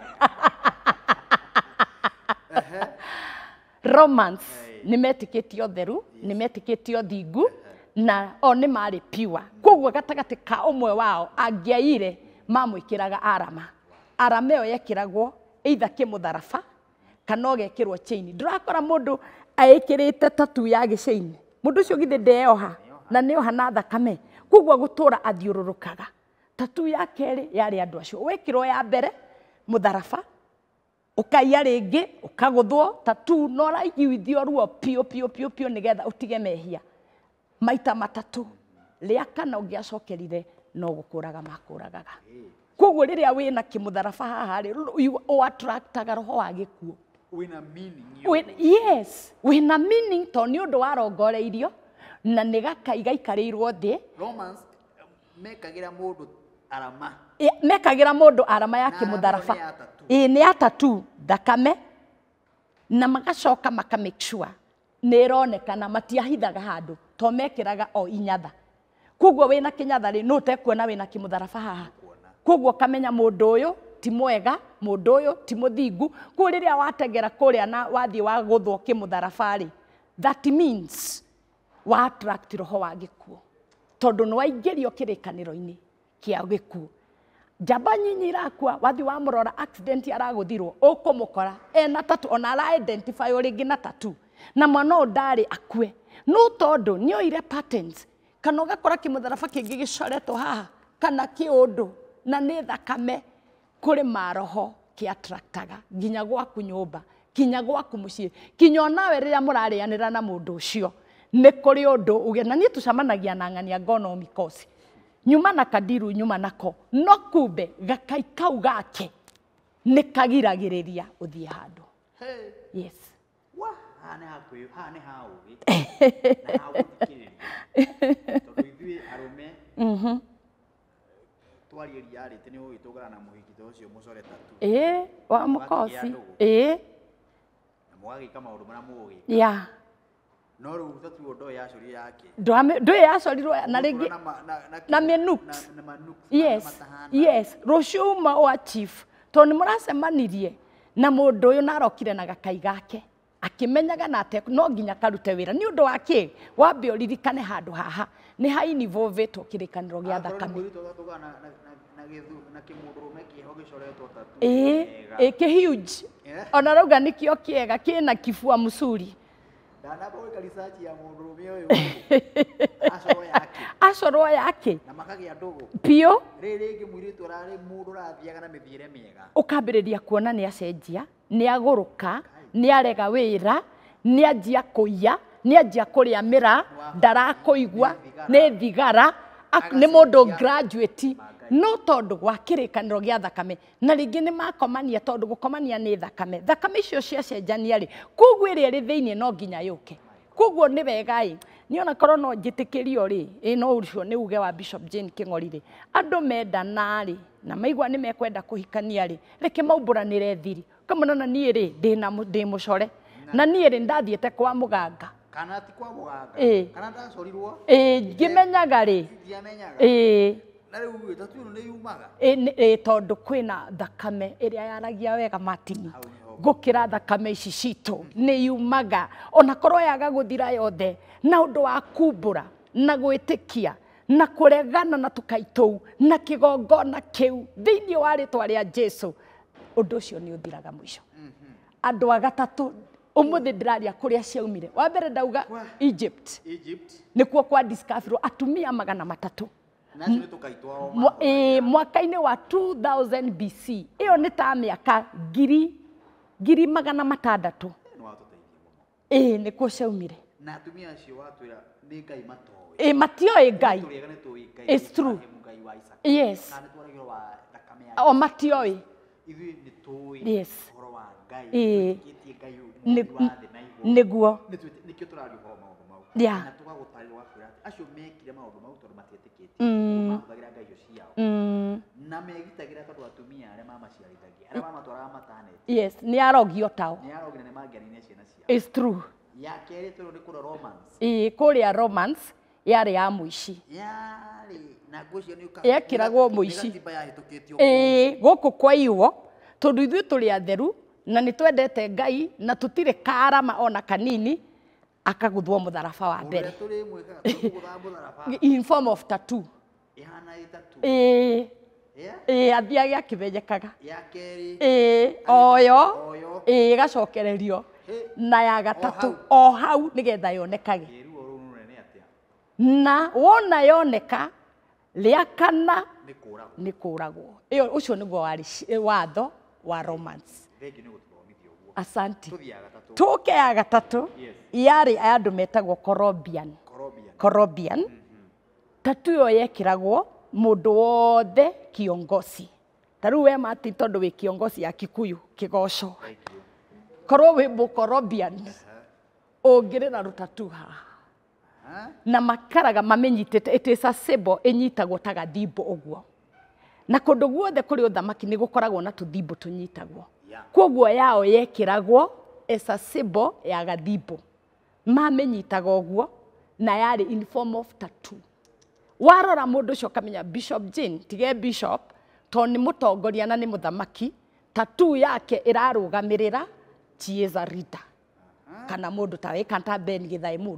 Speaker 2: romance ni metikitio theru ni metikitio thingu na o ni mari pure koguo gatagati ka umwe wao angiaire mamwikiraga arama arama yo yekiragwo either kimutharaba kana ogekirwo chain ndurakora mundu aikirite tatu ya gichain mundu ucio githe ndeoha na neoha na thakame koguo gutura athiururukaga tatu ya keri yari andu acio wekirwo ya mbere mutharaba ukaia ringi ukaguthwo tatu no raiguithio ruo pio pio pio pio nigetha utige mehia maita matatu ria kana ungiacokerire no gukuraga makuragaga koguo riria wina kimutharaba haha ri u attractaga roho wa gikuo
Speaker 1: wina meaning
Speaker 2: Win, yes wina meaning to ni undu warongoreirio na ni gakai gaikarirwo thi
Speaker 1: romance mekagira mundu arama
Speaker 2: e, mekagira mundu arama ya kimutharaba ĩ nĩ ya tatu thakame na magacoka maka make sure nĩ ĩronekana matiahithaga handũ to mekĩraga o inyatha koguo wĩna kĩnyatha rĩ no ũtekuona wĩna kĩmũtharaba haha koguo kamenya mũndũ ũyũ ti mwega mũndũ ũyũ ti mũthingu koguo rĩrĩa watengera kũrĩa na wathiĩ wagũthwo kĩmũtharaba rĩ that means wa attract roho wa gĩkuũ tondũ nĩ waingĩrio kĩrĩkanĩro-inĩ kĩa gĩkuũ. Njamba nyinyi irakua wathi wa mũrora accident aragũthirwo ũkũmũkora ena tatu ona ara identify ũrĩngĩ na tatu na mwana ũyũ ndarĩ akue no tondũ nĩoire patterns kana ũgakora kĩmũtharaba kĩngĩ gĩcoretwo haha kana kĩũndũ na nĩ thakame kũrĩ maroho kĩ attractaga nginya gwaku nyũmba kinya gwaku mũciĩ kinya onawe rĩrĩa mũrarĩanĩra na mũndũ ũcio nĩ kũrĩ ũndũ uge na niĩ tũcamanagia na ng'ania ngono mikosi nyuma na kadiru nyuma nako no kumbe gakai kau gake nĩ kagiragĩrĩria ũthiĩ handũ.
Speaker 1: Hey.
Speaker 2: Yes.
Speaker 1: Wa hane hakuĩ hane haũgĩ na haũthikĩrĩria tondũ ithuĩ arũme
Speaker 2: mhm
Speaker 1: twarie reality nĩ ũgĩtũgana na mũhiki ta ũcio mũcore tatu
Speaker 2: ĩĩ wa mũkosi ĩĩ
Speaker 1: na mũgagĩka maũndũ marĩa mũgũgĩka
Speaker 2: ya
Speaker 1: no rĩu tatu ũndũ yacorio yake
Speaker 2: ndũĩ yacorirwo na rĩngĩ na mĩnuks. Yes, yes rũciũ uma wa chief tondũ nĩ mũracemanirie na mũndũ ũyũ na arokire na gakai gake akĩmenyaga na atĩ no nginya karute wĩra nĩ ũndũ wa kĩ wambe ũririkane handũ haha nĩ ha involvetwo kĩrĩkanĩro gĩa thakame. Ĩĩ kĩ huge ona rauga nĩkĩo kĩega kĩna kifua mzuri.
Speaker 1: Ndanabaweka research ya mũndũrũme ũyũ acoro yake
Speaker 2: acoro yake
Speaker 1: na makagĩa ndũgũ
Speaker 2: pio
Speaker 1: rĩrĩ rĩngĩ mũirĩtu ararĩ mũndũ ũrathiaga na mĩthiĩre mĩega
Speaker 2: ũkambĩrĩria kuona nĩ acenjia nĩ agũrũka nĩ arega wĩra nĩ anjia kũiya nĩ anjia kũrĩa mĩra ndarakũigua nĩ thigara nĩ mũndũ graduate no tondũ gwa kĩrĩkanĩro gĩa thakame na rĩngĩ nĩ makomania tondũ gũkomania nĩ thakame thakame icio ciacenjania rĩ koguo ĩrĩa ĩrĩ thĩinĩ no nginya yũke koguo nĩ wega ĩ nĩ ona korwo no njĩtĩkĩrio rĩ ĩ no ũcio nĩ uge wa Bishop Jane Kĩng'ori rĩ andũ mendana rĩ na maigua nĩ mekwenda kũhikania rĩ reke maumbũranĩre thiri kamana na niĩ rĩ ndĩna ndĩ mũcore na niĩ rĩ ndathiĩte kwa mũganga
Speaker 1: kana ti kwa mũganga
Speaker 2: ĩ
Speaker 1: kana ndacorirwo
Speaker 2: ĩ ngĩmenyaga rĩ ĩ
Speaker 1: na rĩu tatu ĩno nĩ yumaga
Speaker 2: ĩ tondũ kwĩna thakame ĩrĩa yaragia wega matini gũkĩra thakame ici citũ nĩ yumaga ona korwo yaga gũthira yothe na ũndũ wa kumbũra na gwĩtĩkia na kũregana na tũkai tũu na kĩgongona kĩu thĩinĩ wa rĩtwa rĩa Jesũ ũndũ ũcio nĩ ũthiraga mũico. Andũ a gatatũ ũmũthĩ ndĩraria kũrĩa ciaumire wa mbere ndauga Egypt nĩkuo kwa discoverwo atumia magana matatũ mwaka-inĩ wa two thousand B C ĩyo nĩ ta mĩaka ngiri ngiri magana matandatũ ĩĩ nĩkuo ciaumire
Speaker 1: na atumia acio watwĩra nĩ Ngai matoĩ
Speaker 2: ĩĩ matioĩ Ngai. It's true. Yes. O matioĩ. Yes. Ĩĩ nĩguo
Speaker 1: nĩkĩo tũraria ũhoro maũndũ mau
Speaker 2: yeah
Speaker 1: na tũgagũtarĩra wakwĩra acio mekire maũndũ mau tondũ matietĩkĩtie mahũthagĩra ngai icio ciao na megitagĩra tondũ atumia arĩa mamaciarithagia arĩa mamatwaraga mataneti
Speaker 2: yes nĩ arogio tao
Speaker 1: nĩ arogio na nĩ mangĩaninia ciana ciao.
Speaker 2: It's true.
Speaker 1: Ya kerĩ tondũ nĩ kũrĩa romance
Speaker 2: ĩĩ kũrĩa romance yarĩ ya mũici
Speaker 1: yarĩ na ngũcio nĩ ũka
Speaker 2: yekĩragwo mũici ĩĩ gũkũ kwa iwo tondũ ithuĩ tũrĩ atheru na nĩ twendete Ngai na tũtirĩ karama ona kanini akaguthwo mũtharaba wa mbere in form of tattoo ĩĩ ĩĩ athiage akĩmenyekaga ĩĩ oyo ĩĩ gacokererio na ya gatatũ o hau nĩgetha yonekage na wona yoneka rĩa kana nĩ kũragwo ĩyo ũcio nĩguo warĩ watho wa romance. Asanti. Tuke ya gatatũ yarĩ andũ metagwo Corobian. Corobian. Tatu ĩyo yekĩragwo mũndũ wothe kiongozi. Ta rĩu we Martin tondũ wĩ kiongozi ya Kikuyu kĩgoco. Korwo wĩ Mũcorobian ũngĩrĩ na rũtatu haha na makaraga mamenyitĩte it is a symbol ĩnyitagwo ta gathimbo ũguo na kũndũ guothe kũrĩ ũthamaki nĩ gũkoragwo na tũthimbo tũnyitagwo koguo yao yekĩragwo as a symbol ya gathimbo mamenyitaga ũguo na yarĩ in form of tattoo. Warora mũndũ ũcio kamenya Bishop Jane tige bishop to nĩ mũtongoria na nĩ mũthamaki tattoo yake ĩrarũgamĩrĩra she is a leader kana mũndũ ta wĩ kanta Ben Gĩthaĩ mũndũ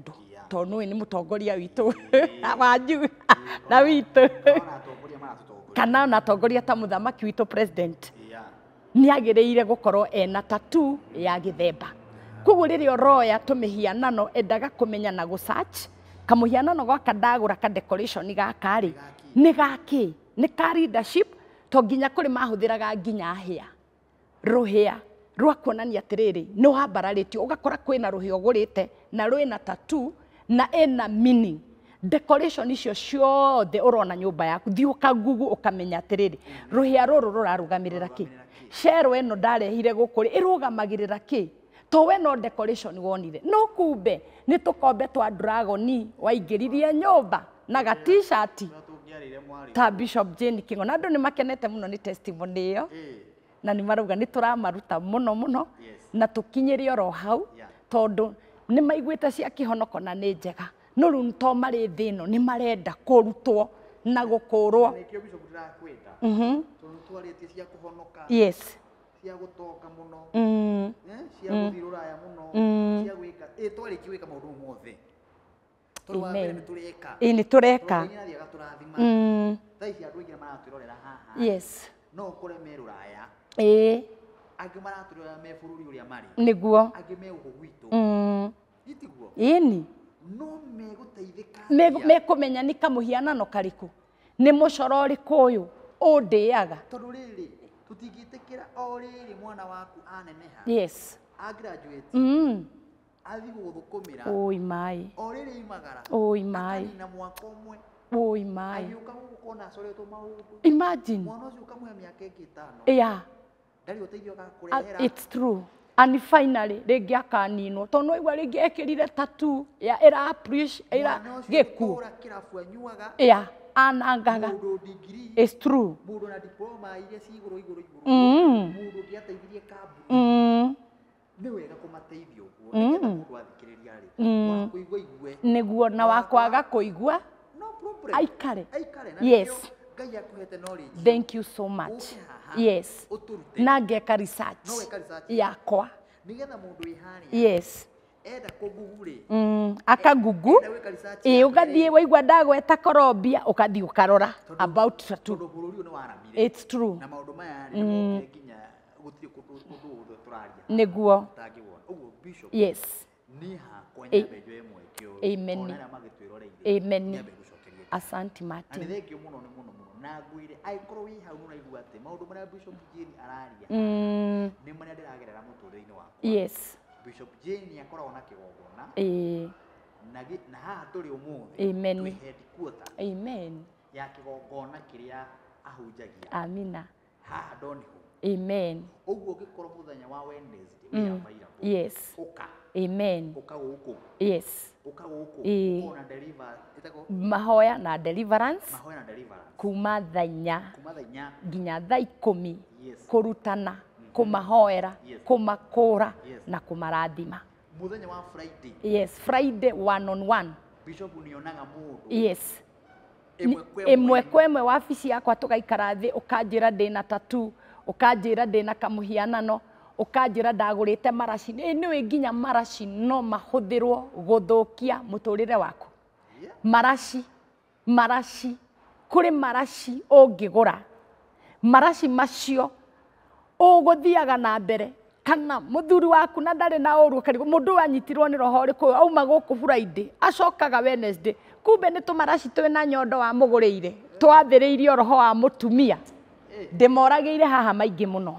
Speaker 2: tondũ nĩ mũtongoria witũ wanyu na witũ kana na atongoria ta mũthamaki witũ president nĩ agĩrĩire gũkorwo ena tattoo ya gĩthemba. Koguo rĩrĩa ũroya tũmĩhianano endaga kũmenya na gũ-search kamũhianano gaka ndagũra ka decoration gaka rĩ nĩ gakĩ, nĩ ka leadership to nginya kũrĩ mahũthĩraga nginya hĩa rũhĩa rwa kuonania atĩrĩrĩ nĩ wambararĩtio, ũgakora kwĩna rũhĩa ũgũrĩte na rwĩna tattoo na ena meaning. Decoration icio ciothe ũrona nyũmba yaku thiĩ ũkagugu ũkamenya atĩrĩrĩ rũhĩa rũrũ rũrarũgamĩrĩra kĩ, shero ĩno ndarehire gũkũ rĩ ĩrũgamagĩrĩra kĩ, to we no decoration wonire no kumbe nĩ tũkombe twa dragon waingĩririe nyũmba na ga t-shirt ta Bishop Jane King'o, na andũ nĩ makenete mũno nĩ testimony ĩyo na nĩ marauga nĩ tũramaruta mũno mũno na tũkinyĩre oro hau tondũ nĩ maiguĩte cia kĩhonoko na nĩ njega no rĩu to marĩ thĩ ĩno nĩ marenda kũrutwo na gũkũrwo. Yes.
Speaker 1: Cia gũtonga mũno eh cia gũthiĩ rũraya mũno cia gwĩka eh twarĩki gwĩka maũndũ mothe tondũ wa mbere nĩ tũreka
Speaker 2: ĩ nĩ tũreka
Speaker 1: mm thaa ici andũ aingĩ maratwĩrorera haha
Speaker 2: yes
Speaker 1: no ũkore me rũraya
Speaker 2: ĩ
Speaker 1: angĩ maratwĩrorera me bũrũri ũrĩa marĩ
Speaker 2: nĩguo
Speaker 1: angĩ me gũkũ gwitũ
Speaker 2: mm
Speaker 1: itiguo
Speaker 2: ĩni
Speaker 1: no megũteithĩka
Speaker 2: mekũmenya nĩ kamũhianano karĩkũ nĩ mũcoro ũrĩkũ ũyũ ũndĩaga
Speaker 1: tondũ rĩrĩ tutingĩtĩkĩra o rĩrĩ mwana waku aneneha
Speaker 2: yes
Speaker 1: a graduate
Speaker 2: mm
Speaker 1: athi gũthũkũmĩra
Speaker 2: oi mai
Speaker 1: o rĩrĩ imagara
Speaker 2: oi mai
Speaker 1: na mwaka ũmwe
Speaker 2: oi mai
Speaker 1: agĩũka gũkona acoretwo maũndũ
Speaker 2: imagine
Speaker 1: mwana ũcio ũkamũhe mĩaka ĩngĩ ĩtano
Speaker 2: yeah
Speaker 1: ndarĩ ũteithio gakũrehera
Speaker 2: it's true and finally rĩngĩ akaninwo tondũ no igua rĩngĩ ekĩrire tattoo ya ĩra appreciate ĩra gĩkuũ
Speaker 1: kĩrabu anyuaga
Speaker 2: yeah anangaga it's true
Speaker 1: mũndũ na diploma iria ci igũrũ igũrũ igũrũ
Speaker 2: mm
Speaker 1: mũndũ ũngĩateithirie kambuni
Speaker 2: mm
Speaker 1: nĩ wega kũmateithia ũguo nĩgetha mũndũ athikĩrĩria rĩ wa kũigua igue
Speaker 2: nĩguo na wakwaga kũigua
Speaker 1: no problem
Speaker 2: aikare
Speaker 1: aikare
Speaker 2: yes
Speaker 1: Ngai akũhete knowledge
Speaker 2: thank you so much yes na ngeka research
Speaker 1: no weka research
Speaker 2: yakwa
Speaker 1: nĩgetha mũndũ wĩharĩa
Speaker 2: yes
Speaker 1: enda kũgugure
Speaker 2: mm akagugu ĩ ũgathiĩ waigua ndagweta Colombia ũgathiĩ ũkarora about tattoo
Speaker 1: tondũ bũrũri ũyũ nĩ waramire
Speaker 2: it's true
Speaker 1: na maũndũ maya nĩ mokire nginya gũtirĩ kũndũ kũndũ tũraria
Speaker 2: nĩguo
Speaker 1: tangĩwona ũguo bishop
Speaker 2: yes
Speaker 1: nĩ hakwa nyambe njoe mweke ũyũ
Speaker 2: amen
Speaker 1: ona arĩa magĩtwĩroreire
Speaker 2: amen
Speaker 1: nyambe gũcokeria
Speaker 2: asante Martin
Speaker 1: na nĩ thengio mũno nĩ mũno mũno na ngwĩre angĩkorwo wĩ hau ũraigua atĩ maũndũ marĩa Bishop Jane araria
Speaker 2: mm
Speaker 1: nĩ marĩa ndĩragerera mũtũrĩre-inĩ wakwa
Speaker 2: yes
Speaker 1: Bishop Jane akoragwo na kĩgongona
Speaker 2: ĩ
Speaker 1: na haha tũrĩ ũmũthĩ
Speaker 2: amen
Speaker 1: twĩ headquarter
Speaker 2: amen
Speaker 1: ya kĩgongona kĩrĩa ahunjagia
Speaker 2: amina
Speaker 1: haha ndoniho
Speaker 2: amen
Speaker 1: ũguo ũngĩkorwo mũthenya wa Wednesday wĩra available
Speaker 2: yes
Speaker 1: ũka
Speaker 2: amen
Speaker 1: ũka gũkũ
Speaker 2: yes
Speaker 1: ũka gũkũ ũkona deliver ĩtagwo
Speaker 2: mahoya na deliverance
Speaker 1: mahoya na deliverance
Speaker 2: kuma thaa inya
Speaker 1: kuma thaa inya
Speaker 2: nginya thaa ikũmi
Speaker 1: yes
Speaker 2: kũrutana kũmahoera kũmakũra na kũmarathima
Speaker 1: mũthenya wa Friday
Speaker 2: yes Friday one on one
Speaker 1: Bishop nionaga mũndũ
Speaker 2: yes ĩmwe kwa ĩmwe wabici yakwa tũgaikara thĩ ũkanjĩra ndĩna tattoo ũkanjĩra ndĩna kamũhianano ũkanjĩra ndagũrĩte maraci nĩwe nginya maraci no mahũthĩrwo gũthũkia mũtũrĩre waku maraci maraci kũrĩ maraci ũngĩgũra maraci macio ũgũthiaga na mbere kana mũthuri waku na ndarĩ na ũru karigo mũndũ wanyitirwo nĩ roho rĩkũ auma gũkũ Friday acokaga Wednesday kumbe nĩ tũmaraci twĩna nyondo wa mũgũrĩire twathĩrĩirio roho wa mũtumia ndĩmoragĩire haha maingĩ mũno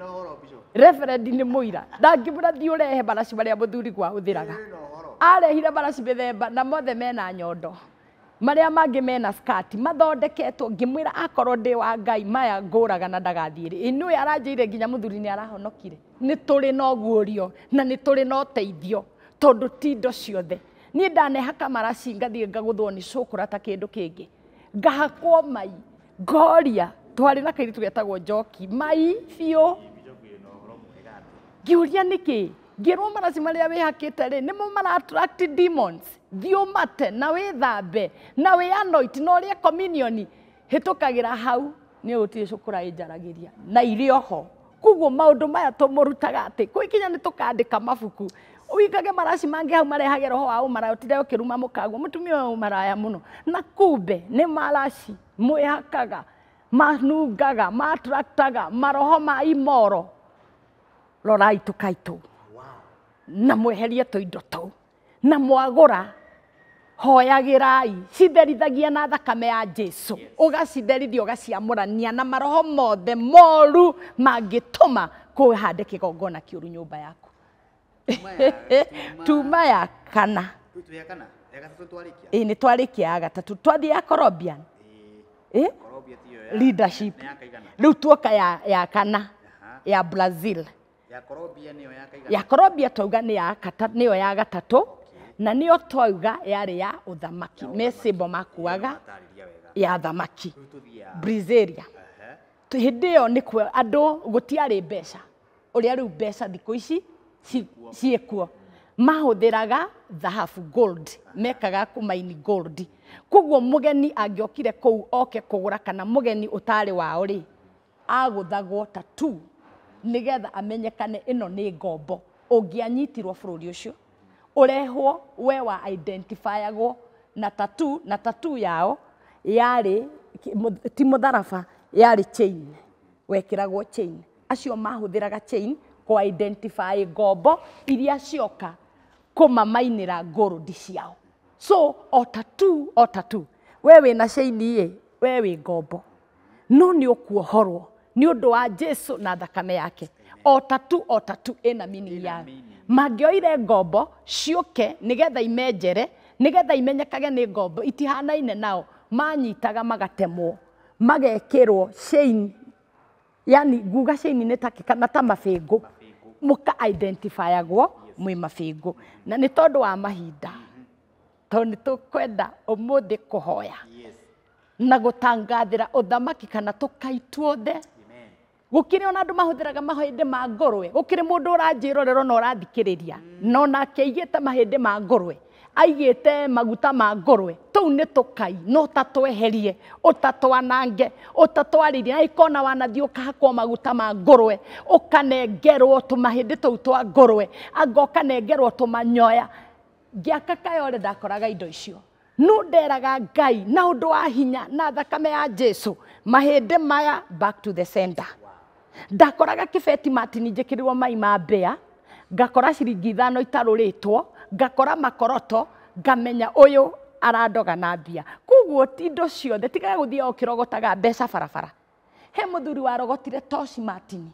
Speaker 2: Reverend nĩ mũira ndangĩmũra thiĩ ũrehe maraci marĩa mũthuri gwahũthĩraga arehire maraci mĩthemba na mothe mena nyondo marĩa mangĩ mena skati mathondeketwo ngĩmwĩra akorwo ndĩ wa Ngai maya ngũraga na ndagathiĩ rĩ nĩwe aranjĩire nginya mũthuri nĩ arahonokire nĩ tũrĩ na ũguũrio na nĩ tũrĩ na ũteithio tondũ ti indo ciothe niĩ ndanehaka maraci ngathiĩ ngagũthwo nĩ cũkũra ta kĩndũ kĩngĩ ngahakwo mai ngoria twarĩ na kairĩtu getagwo Njoki mai biũ ngĩũria nĩkĩ ngĩrwo maraci marĩa wĩhakĩte rĩ nĩmo mara attract demons thiũmate na wĩthambe na wĩ anoint na ũrĩe communion hĩtũkagĩra hau nĩ ũtirĩ cũkũra ĩnjaragĩria na irĩ oho koguo maũndũ maya tũmũrutaga atĩ gwĩkinya nĩ tũkandĩka mabuku Uikage maraci mangi hau marehage roho wa umara utire ukiruma mukago mutumia umaraya muno na kumbe ni maraci mwihakaga manungaga matraktaga maroho ma imoro rorai tukaitu na mweherie tuindo tu na mwagura hoyagirai citherithagia na thakame ya Jesu ugacitheritha ugaciamurania na maroho mothe moru mangituma kuhande kigongona kiuru nyumba yaku. Tuma ya kana ĩĩ nĩ twarĩkia ya gatatũ twathi ya Colombia eh leadership rĩu tuoka ya ya kana ya Brazil
Speaker 1: ya Colombia niyo ya kaiga
Speaker 2: ya Colombia twauga ni ya kata niyo ya gatatũ na niyo twauga yarĩ ya uthamaki mesimbo makuaga ya thamaki Brizeria hindi ĩyo nĩ kuo andũ gũtiarĩ mbeca ũrĩa rĩu mbeca thikũ ici ciĩkuo mahũthĩraga thahabu gold mekaga kumaini gold koguo mugeni angiokire kuu oke kugura kana mugeni utari wao ri agũthagwo tatu nigetha amenyekane ino ni ngombo ungianyitirwo bururi ucio urehwo we wa identifyagwo na tatu na tatu yao yari ti mutharaba yari chain wekiragwo chain acio mahuthiraga chain ko identify ngombo iria cioka kumamainira gold ciao so o tatu o tatu wewe na chain ye wewe ngombo no ni ukuohorwo ni undu wa Jesu na thakame yake o tatu o tatu ena meaning ya mangioire ngombo cioke nigetha imenjere nigetha imenyekage ni ngombo itihanaine nao manyitaga magatemwo magekirwo chain yani guga chain ni takikana ta mafingu muka identifyagwo mwi mafingu na ni tondu wa mahinda to ni tukwenda umuthi kuhoya na gutangathira uthamaki kana tukaituothe gukire ona andu mahuthiraga mahinde ma ngorwe gukire mundu uranjirorero na urathikiriria no nake aigite mahinde ma ngorwe aigite maguta ma ngorwe tou ni tukai no tatweherie utatwanange utatwariria ikona wanathi ukahakwo maguta ma ngorwe ukanengerwo tumahinde tou twa ngorwe agoka nengerwo tumanyoya ngiaka kayore ndakoraga indo icio no nderaga Ngai na undu wa hinya na thakame ya Jesu mahinde maya back to the center ndakoraga kibeti matini njikirirwo mai ma mbea ngakora ciringi ithano itaruritwo ngakora makoroto ngamenya uyu arandoga na mbia kuguo tindo ciothe tigaga guthia ukirogotaga mbeca barabara he muthuri warogotire toci matini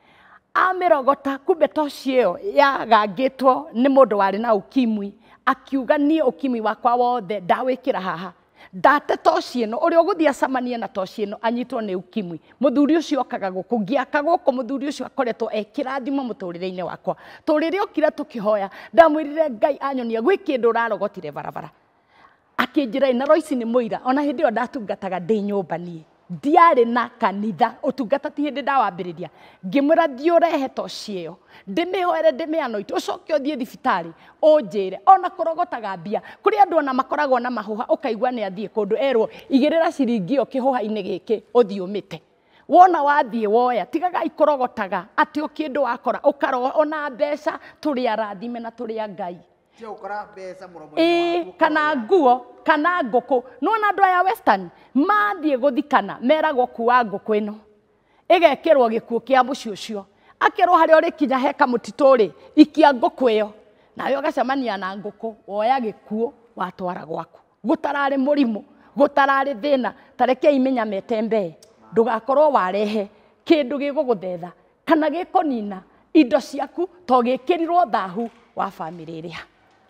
Speaker 2: amirogota kumbe toci iyo yagangitwo ni mundu wari na ukimwi akiuga ni ukimwi wakwa wothe ndawikira haha ndate toci ino uri uguthia samania na toci ino anyitwo ni ukimwi muthuri ucio okaga guku ngiaka guku muthuri ucio akoretwo ekirathimo muturire-ini wakwa turire okira tukihoya ndamwirire Ngai anyonia gwi kindu rarogotire barabara akinjira ina roici ni muira ona hindi yo ndatungataga ndi nyumba nie ndiari na kanitha utungata ti hindi ndawambiriria ngimwira thi urehe toci iyo ndimihoere ndimianoite ucoke uthie thibitari unjire ona kurogotaga mbia kuri andu ona makoragwo na mahuha ukaigua ni athie kundu erwo igirira ciringi iyo kihuha-ini giki uthie umite wona wathie woya tigaga ikurogotaga ati ukindu wakora ukaro ona mbeca turi arathime na turi Ngai Eh, kana nguo kana nguku nona andu aya western mathie guthikana meragwo kuwa nguku ino igekirwo gikuo kia muci ucio akerwo hari ori kinya heka mutituri ikia nguku iyo nayo gacamania na nguku woya gikuo watwara gwaku gutarari murimu gutarari thina tareke imenya metembe ndugakorwo warehe kindu giguguthetha kana gikonina indo ciaku to gikirirwo thahu wa family iria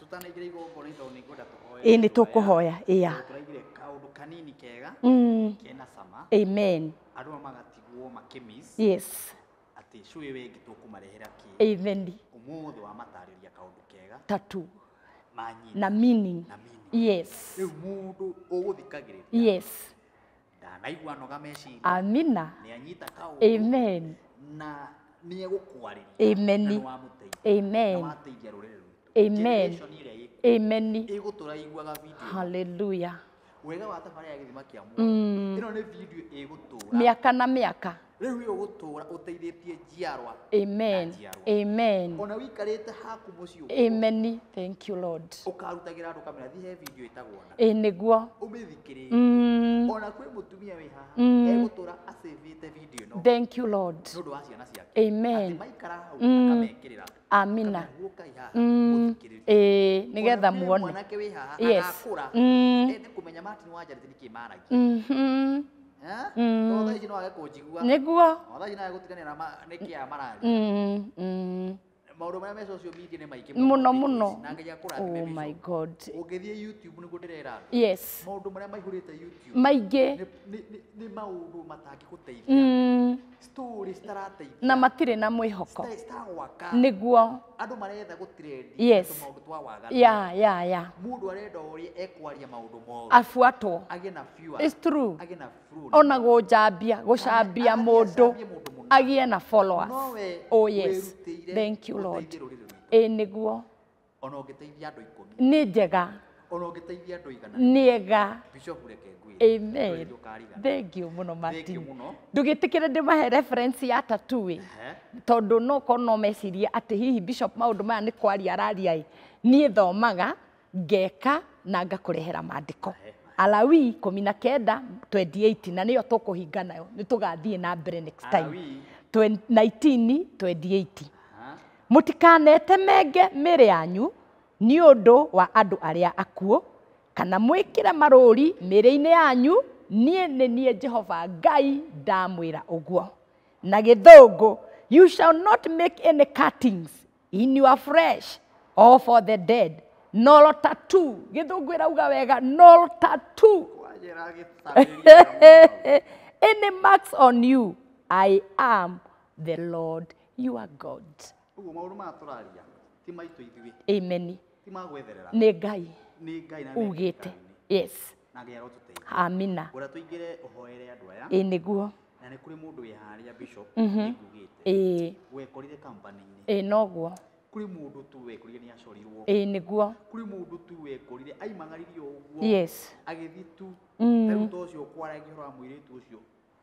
Speaker 2: ĩĩ nĩ tũkũhoya ĩya
Speaker 1: kanini kega kena sama
Speaker 2: amen
Speaker 1: andu magatigwo makimiss
Speaker 2: yes
Speaker 1: ati cui wengi tukumarehera ki
Speaker 2: amen
Speaker 1: umuthi wa matariria kaundu kega
Speaker 2: tatu
Speaker 1: manyi
Speaker 2: na meaning
Speaker 1: na meaning
Speaker 2: yes
Speaker 1: riu mundu uguthikagiriria
Speaker 2: yes
Speaker 1: ndanaigua noga meciria
Speaker 2: amina
Speaker 1: ni anyita kaundu
Speaker 2: amen
Speaker 1: na ni egukwariria
Speaker 2: amen amen amen amen
Speaker 1: iguturaiguaga video
Speaker 2: hallelujah
Speaker 1: wega wa tafari ya githima kia mu ino ni video igutura
Speaker 2: miaka na miaka
Speaker 1: Riu yo gutura uteithĩtie njiarwa.
Speaker 2: Amen. Amen.
Speaker 1: Ona wikarĩte haku muciĩ.
Speaker 2: Amen. Thank you, Lord.
Speaker 1: Ukarutagira andu kamera thihe video itaguona.
Speaker 2: Ĩ nĩguo.
Speaker 1: Umithikĩrĩrie.
Speaker 2: Mm.
Speaker 1: Ona kwĩ mutumia wĩ haha egũtũra asavĩte video no.
Speaker 2: Thank you, Lord.
Speaker 1: Nũndũ wa ciana ciake.
Speaker 2: Amen.
Speaker 1: Atĩ maikara hau akamekĩrĩra.
Speaker 2: Amina.
Speaker 1: Guokai haha
Speaker 2: Mm.
Speaker 1: mũthikĩrĩrie.
Speaker 2: Ĩ nĩgetha muone.
Speaker 1: Mwanake wĩ haha
Speaker 2: Yes.
Speaker 1: agakũra.
Speaker 2: Mm.
Speaker 1: Ende kũmenya Martin Wanjara nĩkĩ maragia.
Speaker 2: Mhm.
Speaker 1: No thaa ici no age kũnjigua.
Speaker 2: Nĩguo.
Speaker 1: No thaa ici no age gũtiganĩra nĩkĩ aya mararia.
Speaker 2: Mm. Mm.
Speaker 1: Maũndũ marĩa me social media nĩ maingĩ
Speaker 2: Muno muno.
Speaker 1: na nginya kũrathime
Speaker 2: Oh
Speaker 1: Bishop.
Speaker 2: my God.
Speaker 1: Ũngĩthiĩ YouTube nĩguo ndĩrera andũ.
Speaker 2: Yes.
Speaker 1: Maũndũ marĩa maihũrĩte YouTube
Speaker 2: Maingĩ.
Speaker 1: nĩ nĩ- nĩ maũndũ matangĩgũteithia.
Speaker 2: Mm.
Speaker 1: Story citarateithia.
Speaker 2: Na matirĩ na mwĩhoko.
Speaker 1: Cita- citagwaka.
Speaker 2: Nĩguo.
Speaker 1: Andũ maretha gũtrendi.
Speaker 2: Yes.
Speaker 1: Maũndũ twa waganu.
Speaker 2: Ya ya ya.
Speaker 1: Mũndũ arenda ũrĩa ekwaria maũndũ mothe.
Speaker 2: Afuatwo.
Speaker 1: Agĩe na viewers.
Speaker 2: It's true.
Speaker 1: Agĩe na followers.
Speaker 2: Ona gũjambia gũcambia mũndũ agĩe na followers.
Speaker 1: No we
Speaker 2: Oh yes.
Speaker 1: wĩrutĩire
Speaker 2: Thank you, Lord.
Speaker 1: gũteithia rũrĩrĩ rwitũ.
Speaker 2: Ĩ nĩguo.
Speaker 1: Ona ũngĩteithia andũ ikũmi.
Speaker 2: Nĩ njega.
Speaker 1: Ona ũngĩteithia andũ igana.
Speaker 2: Nĩega.
Speaker 1: Bishop reke ngwĩre.
Speaker 2: Amen.
Speaker 1: Ndũkarigana.
Speaker 2: Thank you mũno
Speaker 1: Thank
Speaker 2: Martin.
Speaker 1: you mũno.
Speaker 2: Ndũgĩtĩkĩre ndĩmahe reference ya tattoo ĩ.
Speaker 1: Ehe.
Speaker 2: Tondũ no korwo no mecirie atĩ hihi Bishop maũndũ maya nĩ kwaria araria ĩ. Niĩ thomaga ngeka na ngakũrehera maandĩko. Alawi ikũmi na kenda twenty-eight na nĩyo tũkũhinga nayo nĩ tũgathiĩ na mbere next time.
Speaker 1: Alawi.
Speaker 2: Twen- nineteen twenty-eight.
Speaker 1: Aha.
Speaker 2: Mũtikanetemenge mĩĩrĩ yanyu nĩ ũndũ wa andũ arĩa akuũ kana mwĩkĩre marũũri mĩĩrĩ-inĩ yanyu niĩ nĩ niĩ Jehova Ngai ndamwĩra ũguo. Na Gĩthũngũ, you shall not make any cuttings in your flesh or for the dead nor tattoo. Gĩthũngũ ĩrauga wega nor tattoo.
Speaker 1: Wanjĩra gĩtarĩria.
Speaker 2: Any marks on you, I am the Lord your God.
Speaker 1: Ũguo maũndũ maya tũraria ti maitũ ithuĩ.
Speaker 2: Amen.
Speaker 1: Ti magwetherera.
Speaker 2: Nĩ Ngai
Speaker 1: Nĩ Ngai na
Speaker 2: ugĩte. Yes.
Speaker 1: na Ngai arotũteithia.
Speaker 2: Amina.
Speaker 1: Ũrĩa tũingĩre ũhoere andũ aya.
Speaker 2: Ĩ nĩguo.
Speaker 1: Na nĩ kũrĩ mũndũ wĩ harĩa Bishop
Speaker 2: Mhm.
Speaker 1: nĩngugĩte.
Speaker 2: Ĩ
Speaker 1: Wekorire company-inĩ.
Speaker 2: ĩ noguo.
Speaker 1: Kũrĩ mũndũ tu wekorire nĩ acorirwo.
Speaker 2: Ĩ nĩguo.
Speaker 1: Kũrĩ mũndũ tu wekorire aimang'aririo ũguo.
Speaker 2: Yes.
Speaker 1: Agĩthiĩ tu.
Speaker 2: Mm.
Speaker 1: Rĩu ta ũcio kwaragia ũhoro wa mũirĩtu ũcio.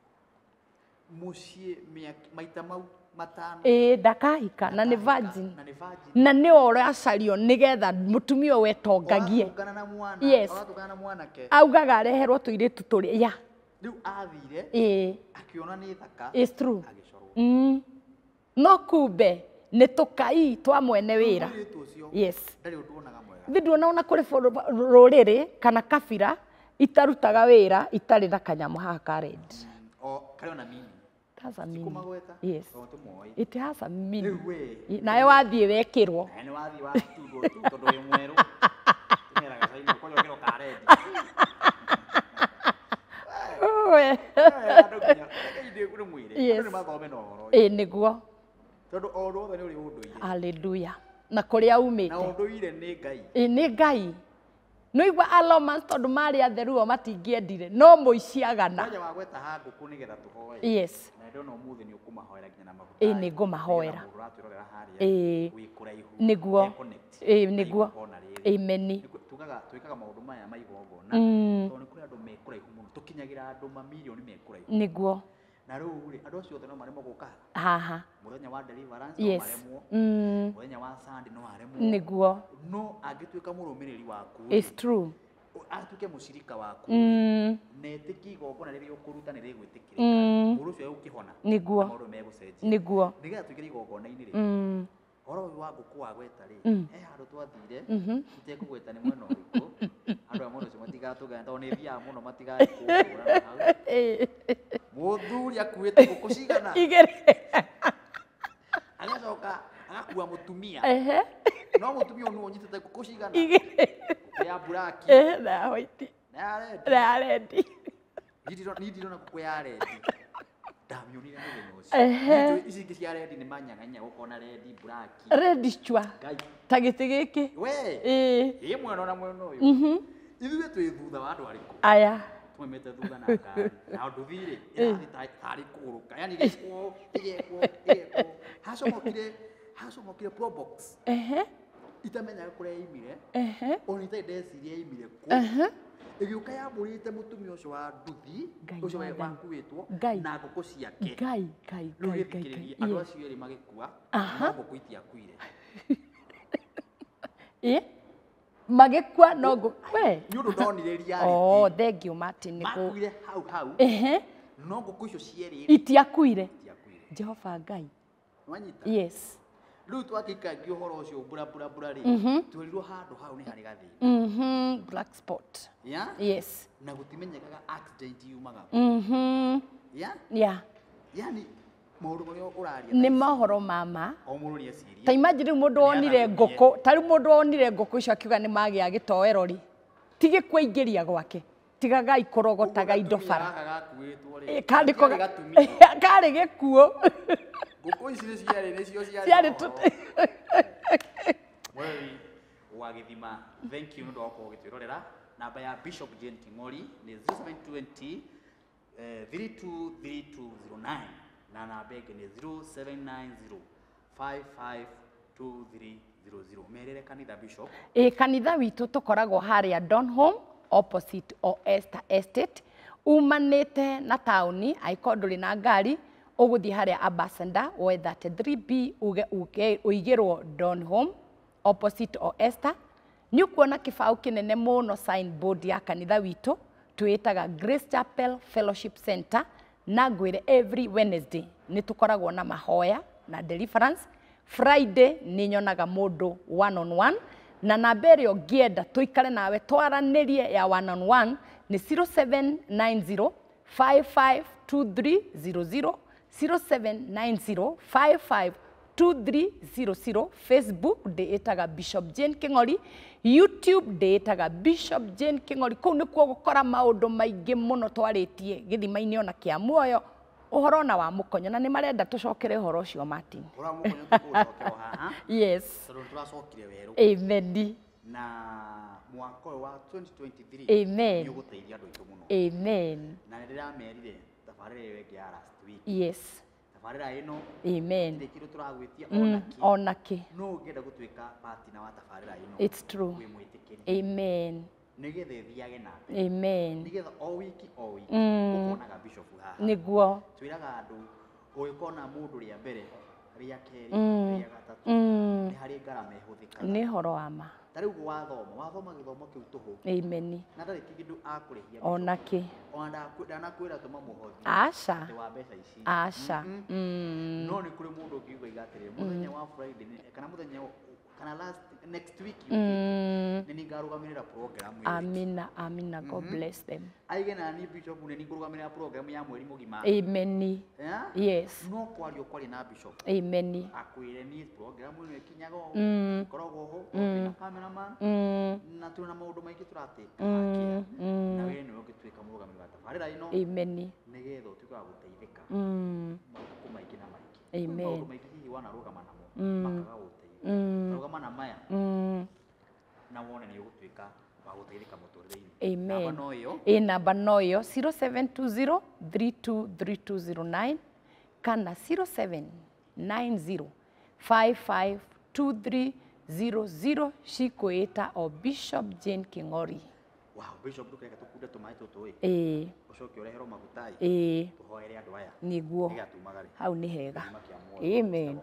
Speaker 1: Mũciĩ mĩaka- maita mau matano.
Speaker 2: Ĩ ndakahika na nĩ virgin.
Speaker 1: Na nĩ virgin.
Speaker 2: Na nĩ ũracario nĩgetha mũtumia ũyũ etongagie.
Speaker 1: Ũratũngana na mwana.
Speaker 2: Yes.
Speaker 1: Ũratũngana na mwanake.
Speaker 2: Augaga areherwo tũirĩtu tũrĩa. Ya.
Speaker 1: Rĩu athire.
Speaker 2: Ĩ.
Speaker 1: Akĩona nĩ thaka.
Speaker 2: It's true.
Speaker 1: Agĩcorwo.
Speaker 2: Mm. No kumbe nĩ tũkai twa mwene wĩra.
Speaker 1: Mũirĩtu ũcio.
Speaker 2: Yes.
Speaker 1: Ndarĩ ũndũ onaga mwega.
Speaker 2: Ithuĩ nduona ona kũrĩ bũrũ- rũrĩrĩ kana kabira itarutaga wĩra itarĩ na kanyamũ haha ka red.
Speaker 1: O karĩ ona mini.
Speaker 2: It has a meaning.
Speaker 1: Kũmagweta.
Speaker 2: Yes.
Speaker 1: O tũmoĩ.
Speaker 2: It has a meaning.
Speaker 1: Rĩu we.
Speaker 2: Nawe wathiĩ wekĩrwo.
Speaker 1: Na nĩ wathiĩ watundwo tu tondũ wĩ mwerũ. Tũmera gacainĩ ũkorwo kĩro ka red.
Speaker 2: We.
Speaker 1: Andũ nginya nĩ mwĩre.
Speaker 2: Yes.
Speaker 1: Andũ nĩ mathome na ũhoro ũyũ.
Speaker 2: Ĩ nĩguo.
Speaker 1: Tondũ o ũndũ wothe nĩ ũrĩ ũndũire.
Speaker 2: Hallelujah. Na kũrĩa
Speaker 1: Na
Speaker 2: umĩte.
Speaker 1: ũndũire nĩ Ngai.
Speaker 2: Ĩ nĩ Ngai. Nĩ igua Aloma tondũ marĩ atheru o matingĩendire no mũiciagana.
Speaker 1: Mwanya wa gweta ha ngũkũ nĩgetha tũhoe.
Speaker 2: Yes.
Speaker 1: Na ndona ũmũthĩ nĩ ũkũmahoera nginya na maguta.
Speaker 2: Ĩ nĩ ngũmahoera.
Speaker 1: Mũndũ ũratwĩrorera harĩa.
Speaker 2: Ĩ.
Speaker 1: Wĩ kũraihu.
Speaker 2: Nĩguo.
Speaker 1: Connect.
Speaker 2: Ĩ nĩguo.
Speaker 1: Igongona rĩrĩ.
Speaker 2: Amen.
Speaker 1: Tugaga twĩkaga maũndũ maya ma igongona.
Speaker 2: Mm.
Speaker 1: Tondũ nĩ kũrĩ andũ me kũraihu mũno. Tũkinyagĩra andũ mamirioni me kũraihu.
Speaker 2: Nĩguo.
Speaker 1: Na rĩu rĩ andũ acio othe no maremwo gũka
Speaker 2: Haha.
Speaker 1: mũthenya wa deliverance no
Speaker 2: Yes.
Speaker 1: maremwo.
Speaker 2: Mm.
Speaker 1: Mũthenya wa Sunday no aremwo.
Speaker 2: Nĩguo.
Speaker 1: No angĩtuĩka mũrũmĩrĩri waku.
Speaker 2: It's true.
Speaker 1: Atuĩke mũcirika waku.
Speaker 2: Mm.
Speaker 1: Na ĩtĩkie igongona rĩrĩa ũkũruta nĩ rĩgwĩtĩkĩrĩka.
Speaker 2: Mm.
Speaker 1: Mũndũ ũcio egũkĩhona.
Speaker 2: Nĩguo.
Speaker 1: Maũndũ megũcenjia.
Speaker 2: Nĩguo.
Speaker 1: Nĩgetha tũingĩre igongona-inĩ rĩ.
Speaker 2: Mm.
Speaker 1: Ũhoro ũyũ wa ngũkũ wa gweta rĩ.
Speaker 2: Mm.
Speaker 1: He handũ twathire.
Speaker 2: Mhm.
Speaker 1: Itekũgweta nĩ mwena ũrĩkũ. Andũ a mwena ũcio matigatũgana tondũ nĩ thiaga mũno matigae kũhũrana hau.
Speaker 2: Ĩ.
Speaker 1: Mũthuri akuĩte ngũkũ cigana.
Speaker 2: Igĩrĩ.
Speaker 1: Agacoka agakua mũtumia.
Speaker 2: Ehe.
Speaker 1: No mũtumia ũyũ nĩ ũnyitĩte ngũkũ cigana.
Speaker 2: Igĩrĩ.
Speaker 1: Ya buraki.
Speaker 2: Ehe na white.
Speaker 1: Na ya red.
Speaker 2: Na rendi.
Speaker 1: Nĩ ndirona ngũkũ ya red. Ndamĩonire mũthenya ũcio.
Speaker 2: Ehe.
Speaker 1: Ici ingĩ cia red nĩ manyang'anya gũkona red buraki.
Speaker 2: Rendi chwa.
Speaker 1: Ngai.
Speaker 2: Ta gĩtĩ gĩkĩ.
Speaker 1: We.
Speaker 2: Ĩ.
Speaker 1: Ĩ mwena na mwena ũyũ.
Speaker 2: Mhm.
Speaker 1: Ithuĩ twĩ thutha wa andũ arĩkũ.
Speaker 2: Aya.
Speaker 1: Tumemete thutha na ngari. Na ũndũ thirĩ. Ĩrathiĩ tarĩ kũgũrũka. Yani gĩkwo, gĩgekwo, gĩgekwo. Hacomokire, hacomokire pro box.
Speaker 2: Ehe.
Speaker 1: itamenyaga kuria imire
Speaker 2: ehe
Speaker 1: oni ta ndeciria imire ku
Speaker 2: ehe
Speaker 1: igioka yamurite mutumia ucio wa nduthi ucio we wakuitwo na ngũkũ ciake
Speaker 2: ngai ngai ngai ngai
Speaker 1: andũ acio erĩ magĩkua no ngũkũ itiakuire
Speaker 2: eh magĩkua no ngũkũ we
Speaker 1: nĩ ũndũ ndonire reality
Speaker 2: oh thank you Martin nĩguo
Speaker 1: makuire hau hau
Speaker 2: ehe
Speaker 1: no ngũkũ icio cierĩ
Speaker 2: itiakuire Jehova Ngai
Speaker 1: wanyita
Speaker 2: yes
Speaker 1: riu twakikagia uhoro ucio bura bura bura ri twirirwo handu hau ni hari gathi
Speaker 2: mhm black spot
Speaker 1: yeah
Speaker 2: yes
Speaker 1: na gutimenyekaga accident yumaga
Speaker 2: mhm
Speaker 1: yeah
Speaker 2: yeah
Speaker 1: yani maundu maria uraria
Speaker 2: ni mahoro mama
Speaker 1: o mundu ni esiria
Speaker 2: ta imagine mundu onire ngũkũ tari mundu onire ngũkũ icio akiuga ni magia gitoero ri tige kwingiria gwake tigaga ikorogotaga indo bara kandiko kari gikuo
Speaker 1: ngũkũ ici ni ciari ni cio ciari
Speaker 2: ciari
Speaker 1: wewe wa githima thank you ndo wako gitwirorera namba ya Bishop Jane King'ori ni zero seven two zero three two three two zero nine na namba yake ni zero seven nine zero five five two three zero zero merere kanitha Bishop
Speaker 2: e kanitha witu tukoragwo haria Donholm opposite o Esther Estate umanite na tauni aiko nduri na ngari uguthi haria Ambassador we thirty-three B uge uge uigirwo Donholm opposite o Esther ni ukuona kibao kinene muno signboard ya kanitha witu twitaga Grace Chapel Fellowship Center na ngwire every Wednesday ni tukoragwo na mahoya na deliverance Friday ni nyonaga mundu one on one na namba ĩrĩa ũngĩenda tuikare nawe twaranirie ya one on one ni zero seven nine zero five five two three zero zero zero seven nine zero five five two three zero zero Facebook ndeĩtaga Bishop Jane King'ori YouTube ndeĩtaga Bishop Jane King'ori kũu nĩkuo gũkora maũndũ maingĩ mũno twarĩtie gĩthima-inĩ ona kĩa muoyo uhoro na wa mukonyo na ni marenda tucokere uhoro ucio Martin
Speaker 1: ura mukonyo tukucokero haha
Speaker 2: yes
Speaker 1: tondũ turacokire weru
Speaker 2: amen
Speaker 1: na mwaka wa twenty twenty-three
Speaker 2: amen
Speaker 1: ni uguteithia andu aitu muno
Speaker 2: amen
Speaker 1: na nĩ ndĩramerire tabarĩra ĩyo ĩngĩ ya last week
Speaker 2: yes
Speaker 1: tabarĩra ĩno
Speaker 2: amen
Speaker 1: ndĩkirwo turagwĩtia
Speaker 2: onaki onaki
Speaker 1: no ũngĩenda gũtuĩka partner wa tabarĩra ĩno
Speaker 2: it's true amen
Speaker 1: nigetha thiage na mbere
Speaker 2: amen
Speaker 1: nigetha o wiki o wiki ukonaga Bishop haha
Speaker 2: niguo
Speaker 1: twiraga andu ũgĩkona mũndũ rĩa mbere rĩa kerĩ rĩa gatatũ nĩ harĩ ngarama ĩhũthĩkaga
Speaker 2: nĩ horo wa ma
Speaker 1: ta rĩu wathoma wathoma gĩthomo kĩu tũhũ
Speaker 2: amen
Speaker 1: na ndarĩ kĩndũ akũrĩhia
Speaker 2: onaki
Speaker 1: ona ndanakwĩra tũma mũhothi
Speaker 2: aca
Speaker 1: wa mbeca ici
Speaker 2: aca
Speaker 1: no nĩ kũrĩ mũndũ ũngiuga igatĩrĩra mũthenya wa Friday kana mũthenya kana last next week nĩ ningarugamirira program
Speaker 2: ĩyo amina amina God bless them
Speaker 1: aige na ni Bishop nĩ ningarugamirira program ya mweri mũgima
Speaker 2: amen yes
Speaker 1: no kwario kwari na Bishop
Speaker 2: amen
Speaker 1: akwire ni program ĩno ikinyaga ũũ koragwo ho na cameraman na tuna maũndũ maingĩ turatĩka na wewe nĩ ũngĩtuĩka mũrũgamĩrĩri wa tabarĩra ĩno amen nĩgetha ũtuĩke wa gũteithĩka matukũ maingĩ na maingĩ
Speaker 2: amen
Speaker 1: maũndũ maingĩ hihi wanarũgama namo makaga gũteithia rũgama na maya na wone nĩ ũgũtuĩka wa gũteithĩka mũtũrĩre-inĩ
Speaker 2: amen
Speaker 1: namba no ĩyo
Speaker 2: ĩ namba no ĩyo zero seven two zero three two three two zero nine kana zero seven nine zero five five two three zero zero cikwĩta o Bishop Jane King'ori.
Speaker 1: Wow, Bishop ndũkĩreka tũkunde tũmaĩ tũtũ ĩ
Speaker 2: ĩĩ
Speaker 1: ũcoke ũreherwo maguta ĩ
Speaker 2: ĩĩ
Speaker 1: tũhoere andũ aya
Speaker 2: nĩguo
Speaker 1: nĩgatumagare
Speaker 2: hau nĩ hega amen.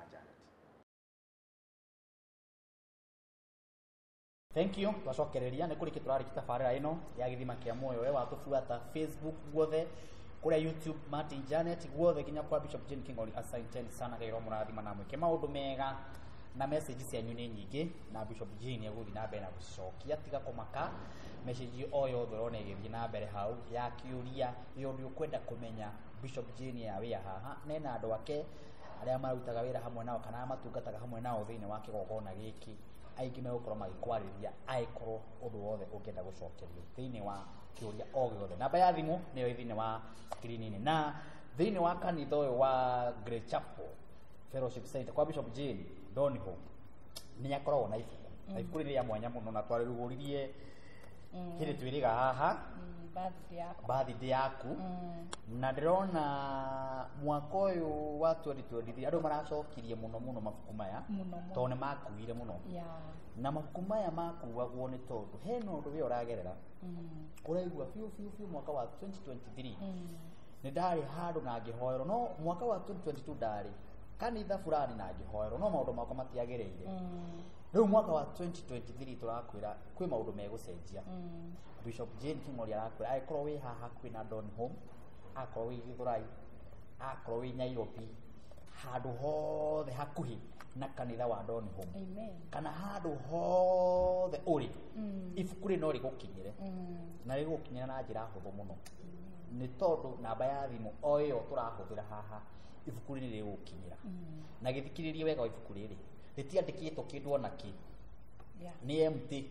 Speaker 1: Thank you twacokereria nĩ kũrĩkia tũrarĩkia tabarĩra ĩno ya gĩthima kĩa muoyo we watũbuata Facebook guothe kũrĩa YouTube Martin Janet guothe nginya kwa Bishop Jane King'ori. Asanteni sana kairo mũrathima na mwĩke maũndũ mega na message cianyu nĩ nyingĩ na Bishop Jane agũthiĩ na mbere na gũcokia tiga kũmaka message o yothe ũrona ĩgĩthiĩ na mbere hau ya kĩũria yothe ũkwenda kũmenya Bishop Jane ya wĩa haha nena andũ ake arĩa marutaga wĩra hamwe nao kana matungataga hamwe nao thĩinĩ wa kĩgongona gĩkĩ aingĩ megũkorwo magĩkwarĩria aĩkorwo ũndũ wothe ũngĩenda gũcokerio thĩinĩ wa kĩũria o gĩothe. Namba ya thimũ nĩyo thĩinĩ wa screen-inĩ na thĩinĩ wa kanitha ũyũ wa Grace Chapel Fellowship Center kwa Bishop Jane Donholm nĩ akoragwo na ibuku na ibuku rĩrĩa mwanya mũno na twarĩrugũririe Hili tuiriga haha
Speaker 2: birthday yaku
Speaker 1: birthday yaku na ndirona mwaka uyu wa twenty twenty-three andu maracokirie muno muno mabuku maya to ne makuire muno na mabuku maya makuagwo ni tondu he no ndu we uragerera uraigua fiu fiu fiu mwaka wa twenty twenty-three ni ndari handu na ngihoero no mwaka wa twenty twenty-two ndari kanitha fulani na ngihoero no maundu makwa matiagereire riu mwaka wa twenty twenty-three turakwira kwi maundu megucenjia Bishop Jane King'ori arakwira aikorwo wi haha kwina Don Home akorwo wi Githurai akorwo wi Nairobi handu hothe hakuhi na kanitha wa Don Home amen kana handu hothe uri ibuku ri no rigukinyire na rigukinyira na njira huthu muno ni tondu namba ya thimu oyo turahuthira haha ibuku ri ni rigukinyira na githikiririe wega ibuku riri ritiandikitwo kindu ona ki ni empty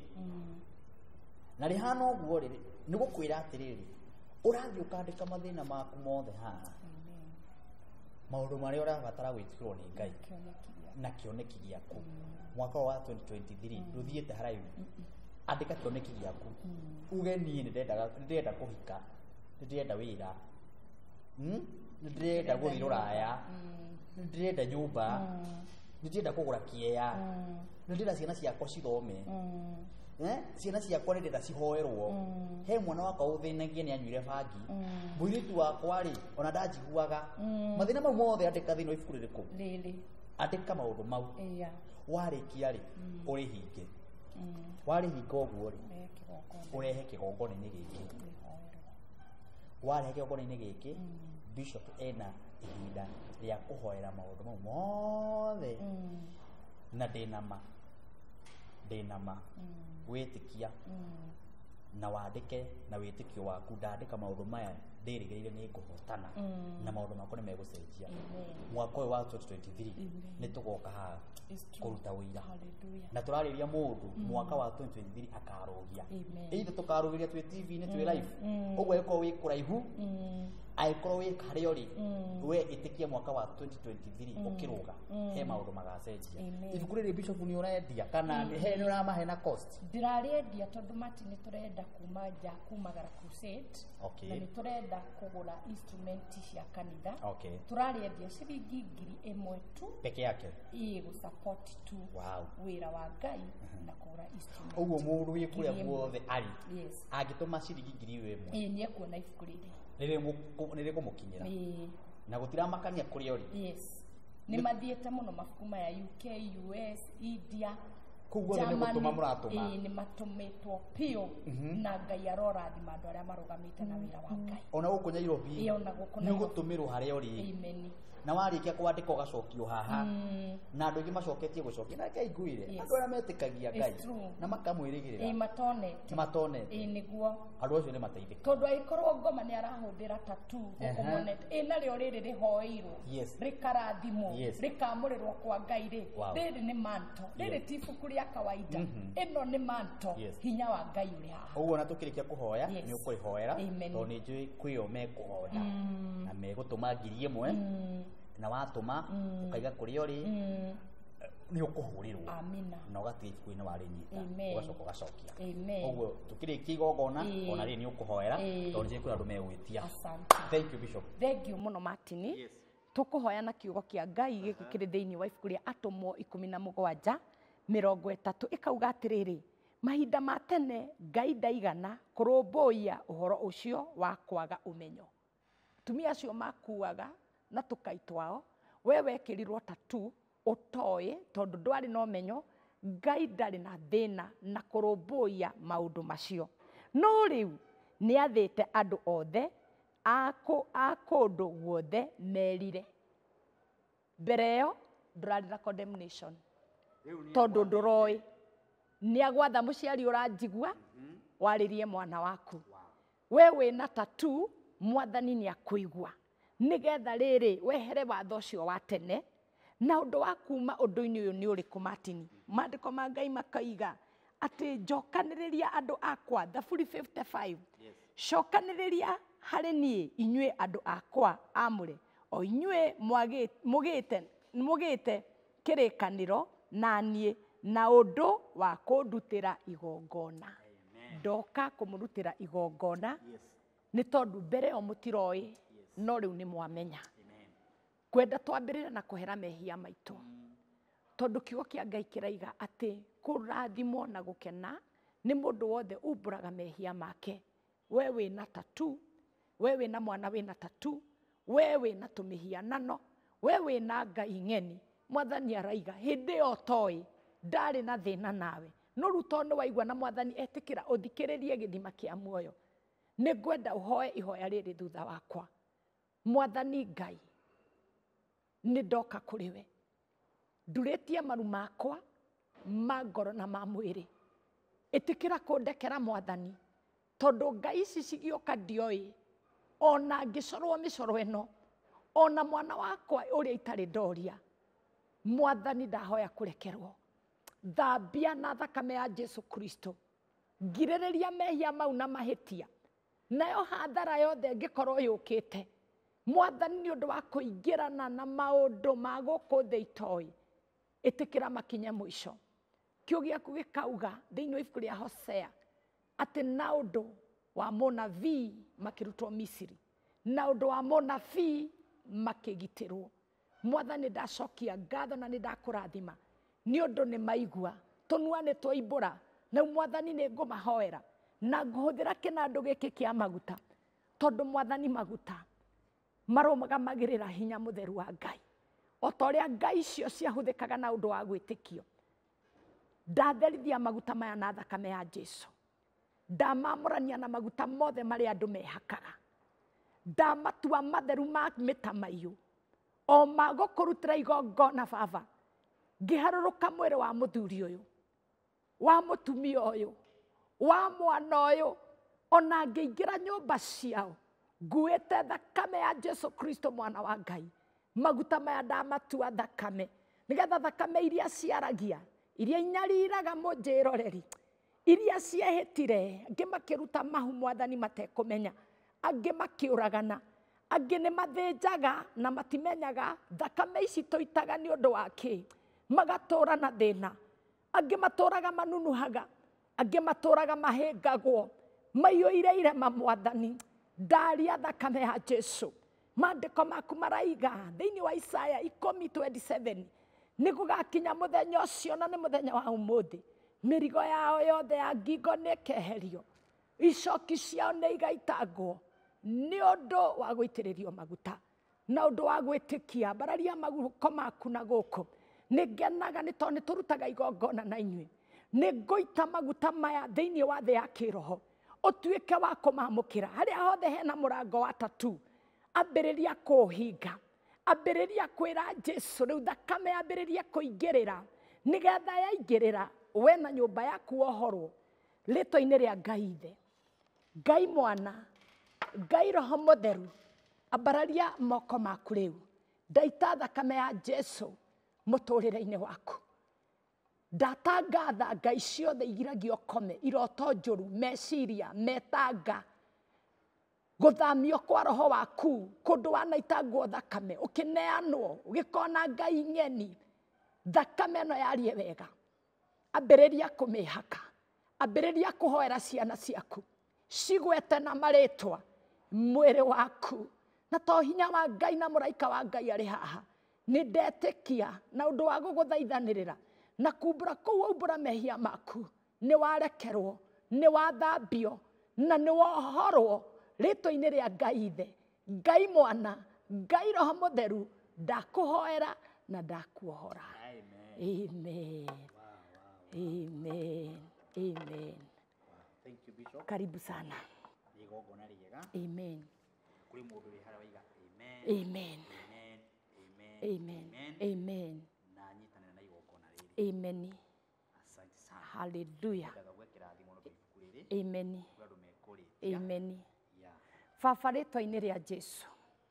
Speaker 1: na rihana uguo riri ni gukwira atiriri urathi ukandika mathina maku mothe haha maundu maria urabatara gwitikirwo ni Ngai na kioneki giaku mwaka wa twenty twenty-three ruthiete haraihu andika kioneki giaku uge nie ndenda ndenda kuhika ndenda wira hm ndenda guthii ruraya ndenda nyumba ndenda kugura kiea ndenda ciana ciakwa cithome eh ciana ciakwa ndenda cihoerwo he mwana wakwa uthinagie ni anyuire bangi muiritu wakwa ri ona ndanjiguaga mathina mau mothe andika thino ibuku ririku riri andika maundu mau warikia ri uri hinge wari hinga uguo ri urehe kigongona-ini giki warehe kigongona-ini giki Bishop ena ihinda ria kuhoera maundu mau mothe na ndinama ndinama witikia na wandike na witikio waku ndandika maundu maya ndirigeire ni nguhotana na maundu makwa ni megucenjia mwaka uyu wa twenty twenty-three ni tugoka ha kuruta wira na turariria mundu mwaka wa twenty twenty-three akarogia either tukarogia twi T V ni twi live ugwo eko wi kuraihu aikorwo wi kariori we itikia mwaka wa twenty twenty-three ukiruga he maundu magacenjia ibuku riri Bishop ni urendia kana he ni uramahe na cost
Speaker 2: ndirarendia tondu mati ni turenda kuma ja kumagara crusade na ni turenda kugura instrument cia kanitha turarendia ciringi ngiri imwe tu
Speaker 1: peke yake
Speaker 2: ii gu support tu wira wa Ngai na kugura instrument
Speaker 1: ugwo mundu wi kuria guothe ari agituma ciringi ngiri imwe
Speaker 2: ii ni ekuona ibuku riri
Speaker 1: nire kumukinyira na gutira makania kuri ori
Speaker 2: yes ni mathiete muno mabuku maya U K U S India
Speaker 1: kuguo ni gutuma muratuma
Speaker 2: ni matumitwo pio na Ngai arora thima andu aria marugamite na wira wa Ngai
Speaker 1: ona guku Nairobi ni gutumirwo haria ori
Speaker 2: amen
Speaker 1: na warikia kwandika ugacokio haha na andu ingi macoketie gucokia na Ngai nguire andu aria metikagia Ngai na makamwirigirira
Speaker 2: eh matonete
Speaker 1: matonete
Speaker 2: eh niguo
Speaker 1: andu acio ni mateithika
Speaker 2: tondu aikorwo ngoma ni arahundira tatu gukumonete eh na rio riri rihoirwo rikarathimo rikamurirwo kwa Ngai ri riri ni manto riri tibuku ria kawaida ino ni manto hinya wa Ngai uri haha
Speaker 1: uguo na tukirikia kuhoya ni ukurihoera tondu ni njui kwio mekuhoya na megutuma ngiri imwe na watuma ukaiga kuri ori ni ukuhurirwo amina na ugatia ibuku-ini warinyita ugacoka ugacokia uguo tukirikia igongona ona ri ni ukuhoera tondu nje kwina andu megwitia thank you Bishop
Speaker 2: thank you muno Martin tukuhoya na kiugo kia Ngai giki kiri thiini wa ibuku ria Atumwo ikumi na mugwanja mirongo itatu ikauga atiriri mahinda ma tene Ngai ndaigana kurumbuia uhoro ucio wa kwaga umenyo tumia acio makuaga na tukai twao we wekirirwo tatu utoi tondu ndwari no menyo Ngai ndari na thina na kurumbuia maundu macio no riu ni athite andu othe ako akundu guothe merire mbere yo ndurari na condemnation tondu nduroi ni agwatha muciari uranjigua waririe mwana waku we wina tatu mwathani ni akuigua nigetha riri wehere watho ucio wa tene na undu wa kuma undu-ini uyu ni uriku Martin maandiko ma Ngai makaiga ati njokaniriria andu akwa Thaburi fifty-five cokaniriria hari nie inyue andu akwa amure o inyue mugite mugite kirikaniro na nie na undu wa kundutira igongona ndoka kumurutira igongona
Speaker 1: Yes.
Speaker 2: ni tondu mbere o mutiroi
Speaker 1: Yes.
Speaker 2: no riu ni mwamenya
Speaker 1: Amen.
Speaker 2: kwenda twambirira na kuhera mehia maitu tondu kiugo kia Ngai kiraiga ati kurathimwo na gukena ni mundu wothe umburaga mehia make we wina tatu we wina mwana wina tatu we wina tumihianano we wina Ngai ng'eni mwathani araiga hindi yo toi ndari na thina nawe no ruto ni waigua na mwathani etikira uthikiririe githima kia muoyo ni ngwenda uhoe ihoya riri thutha wakwa mwathani Ngai ni ndoka kuri we nduritie maru makwa ma ngoro na ma mwiri itikira kundekera mwathani tondu Ngai ici cigioka ndioi ona ngicorwo micoro ino ona mwana wakwa uria itari ndoria mwathani ndahoya kurekerwo thambia na thakame ya Jesu Kristo ngiririria mehia mau na mahitia nayo hathara yothe ngikorwo yukite mwathani ni undu wa kuingirana na maundu ma guku thi itoi itikira makinye mwisho kiugo giaku gikauga thiini wa ibuku ria Hosea ati na undu wa munabii makirutwo Misiri na undu wa munabii makigitirwo mwathani ndacokia ngatho na ni ndakurathima ni undu ni maigua tunua ni twaibura na mwathani ni ngumahoera na nguhuthira kinandu giki kia maguta tondu mwathani maguta marumagamagirira hinya mutheru wa Ngai o ta uria Ngai icio ciahuthikaga na undu wa gwitikio ndatherithia maguta maya na thakame ya Jesu ndamamurania na maguta mothe maria andu mehakaga ndamatua matheru ma mitamaiyu o magukurutira igongona baba ngiharuruka mwiri wa muthuri uyu wa mutumia uyu wa mwana uyu ona ngiingira nyumba ciao nguite thakame ya Jesu Kristo mwana wa Ngai maguta maya ndamatua thakame nigetha thakame iria ciaragia iria inyariraga munjiroreri iria ciehitire angi makiruta mahu mwathani matekumenya angi makiuragana angi ni mathinjaga na matimenyaga thakame ici tuitaga ni undu wa ki magatura na thina angi maturaga manunuhaga angi maturaga mahingagwo maiyuire irema mwathani ndaria thakame ya Jesu maandiko maku maraiga thiini wa Isaya ikumi twenty seven ni gugakinya muthenya ucio na ni muthenya wa umuthi mirigo yao yothe ya ngingo ni keherio icoki ciao ni igaitangwo ni undu wa guitiririo maguta na undu wa gwitikia bararia maguko maku na guku ni ngenaga ni tondu turutaga igongona na inyui ni ngoita maguta maya thiini wa thi ya kiroho utuike wa kumamukira haria hothe hena murango wa tatu ambiriria kuhinga ambiriria kwira Jesu riu thakame ambiriria kuingirira nigetha yaingirira we na nyumba yaku ohorwo ritwa-ini ria Ngai Ithe Ngai Mwana Ngai Roho Mutheru ambararia moko maku riu ndaita thakame ya Jesu muturire-ini waku ndatangatha ngai ciothe igiragio kome iroto njuru meciria metanga guthamio kwa roho waku kundu wanaitangwo thakame ukineanwo ugikona Ngai ng'eni thakame no yarie wega ambiriria kumihaka ambiriria kuhoera ciana ciaku cigwete na maritwa mwiri waku na to hinya wa Ngai na muraika wa Ngai ari haha ni ndetikia na undu wa guguthaithanirira na kumbura kuu umbura mehia maku ni warekerwo ni wathambio na ni wohorwo ritwa-ini ria Ngai Ithe Ngai Mwana Ngai Roho Mutheru ndakuhoera na ndakuohora. Amen. Amen. Wow, wow. Amen. Amen.
Speaker 1: Wow. Thank you, Bishop.
Speaker 2: Karibu sana.
Speaker 1: Igongona riega.
Speaker 2: Amen.
Speaker 1: Kuri mundu ri haria waiga amen.
Speaker 2: Amen.
Speaker 1: Amen. Amen.
Speaker 2: Amen. Amen.
Speaker 1: Na nyitanira na igongona riri.
Speaker 2: Amen.
Speaker 1: Asante sana.
Speaker 2: Hallelujah.
Speaker 1: Amen.
Speaker 2: Amen. Amen. Yeah. Baba ritwa-ini ria Jesu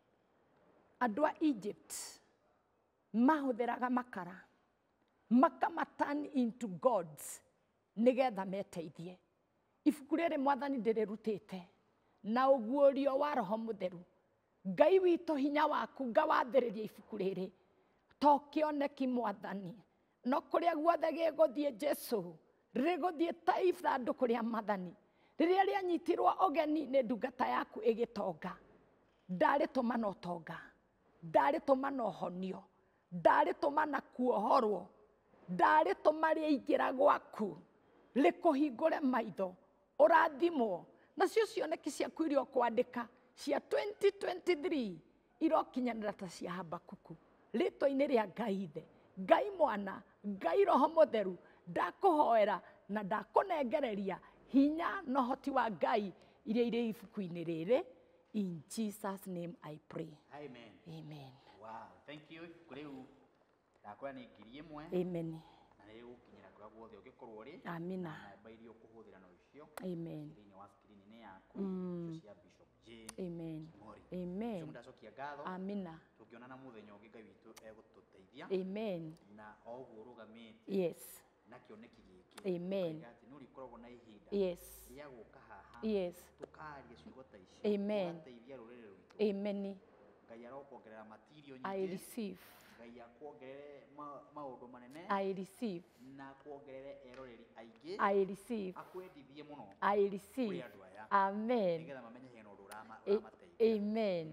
Speaker 2: andu a Egypt mahuthiraga makara makamatani into gods nigetha meteithie ibuku riri mwathani ndirirutite na uguurio wa Roho Mutheru Ngai witu hinya waku ngawathiriria ibuku riri to kioneki mwathani no kuria guothe giguthie Jesu riguthie ta ithanduku ria mathani rĩrĩa rĩanyitirwo ũgeni nĩ ndungata yaku ĩgĩtonga, ndarĩtũma na ũtonga, ndarĩtũma na ũhonio, ndarĩtũma na kuohorwo, ndarĩtũma rĩaingĩra gwaku rĩkũhingũre maitho ũrathimwo, nacio cioneki ciaku iria ũkwandĩka cia twenty twenty-three irokinyanĩra ta cia Habakuku, rĩtwa-inĩ rĩa Ngai Ithe, Ngai Mwana, Ngai Roho Mũtheru, ndakũhoera na ndakũnengereria hinya na ũhoti wa Ngai iria irĩ ibuku-inĩ rĩrĩ. In Jesus' name I pray.
Speaker 1: Amen.
Speaker 2: Amen.
Speaker 1: Wow, thank you. Kuriu ndakwira ni ngiri imwe.
Speaker 2: Amen.
Speaker 1: Na rĩu gũkinyĩra kũrĩa guothe ũngĩkorwo ũrĩ.
Speaker 2: Amina.
Speaker 1: Na namba iria ũkũhũthĩra no icio.
Speaker 2: Amen.
Speaker 1: Thĩinĩ wa screen-inĩ yaku. Icio cia Bishop J.
Speaker 2: Amen.
Speaker 1: Mori.
Speaker 2: Amen.
Speaker 1: Tũmũdacokia ngatho.
Speaker 2: Amina.
Speaker 1: Tũngĩonana mũthenya ũngĩ Ngai witũ egũtũteithia.
Speaker 2: Amen.
Speaker 1: Na o ũguo ũrũgamĩte.
Speaker 2: Yes.
Speaker 1: Na kĩoneki gĩkĩ.
Speaker 2: Amen.
Speaker 1: Ati no rikoragwo na ihinda.
Speaker 2: Yes.
Speaker 1: Rĩa gũka haha.
Speaker 2: Yes.
Speaker 1: Tukaria ciugo ta icio.
Speaker 2: Amen.
Speaker 1: Tũgateithia rũrĩrĩ rwitũ.
Speaker 2: Amen.
Speaker 1: Ngai arokuongerera material nyingĩ.
Speaker 2: I receive.
Speaker 1: Ngai akuongerere maũndũ manene.
Speaker 2: I receive.
Speaker 1: Na kuongerere eroreri aingĩ.
Speaker 2: I receive.
Speaker 1: Akwendithie mũno.
Speaker 2: I receive. Amen.
Speaker 1: Nĩgetha mamenye hena ũndũ ũramateithia.
Speaker 2: Amen.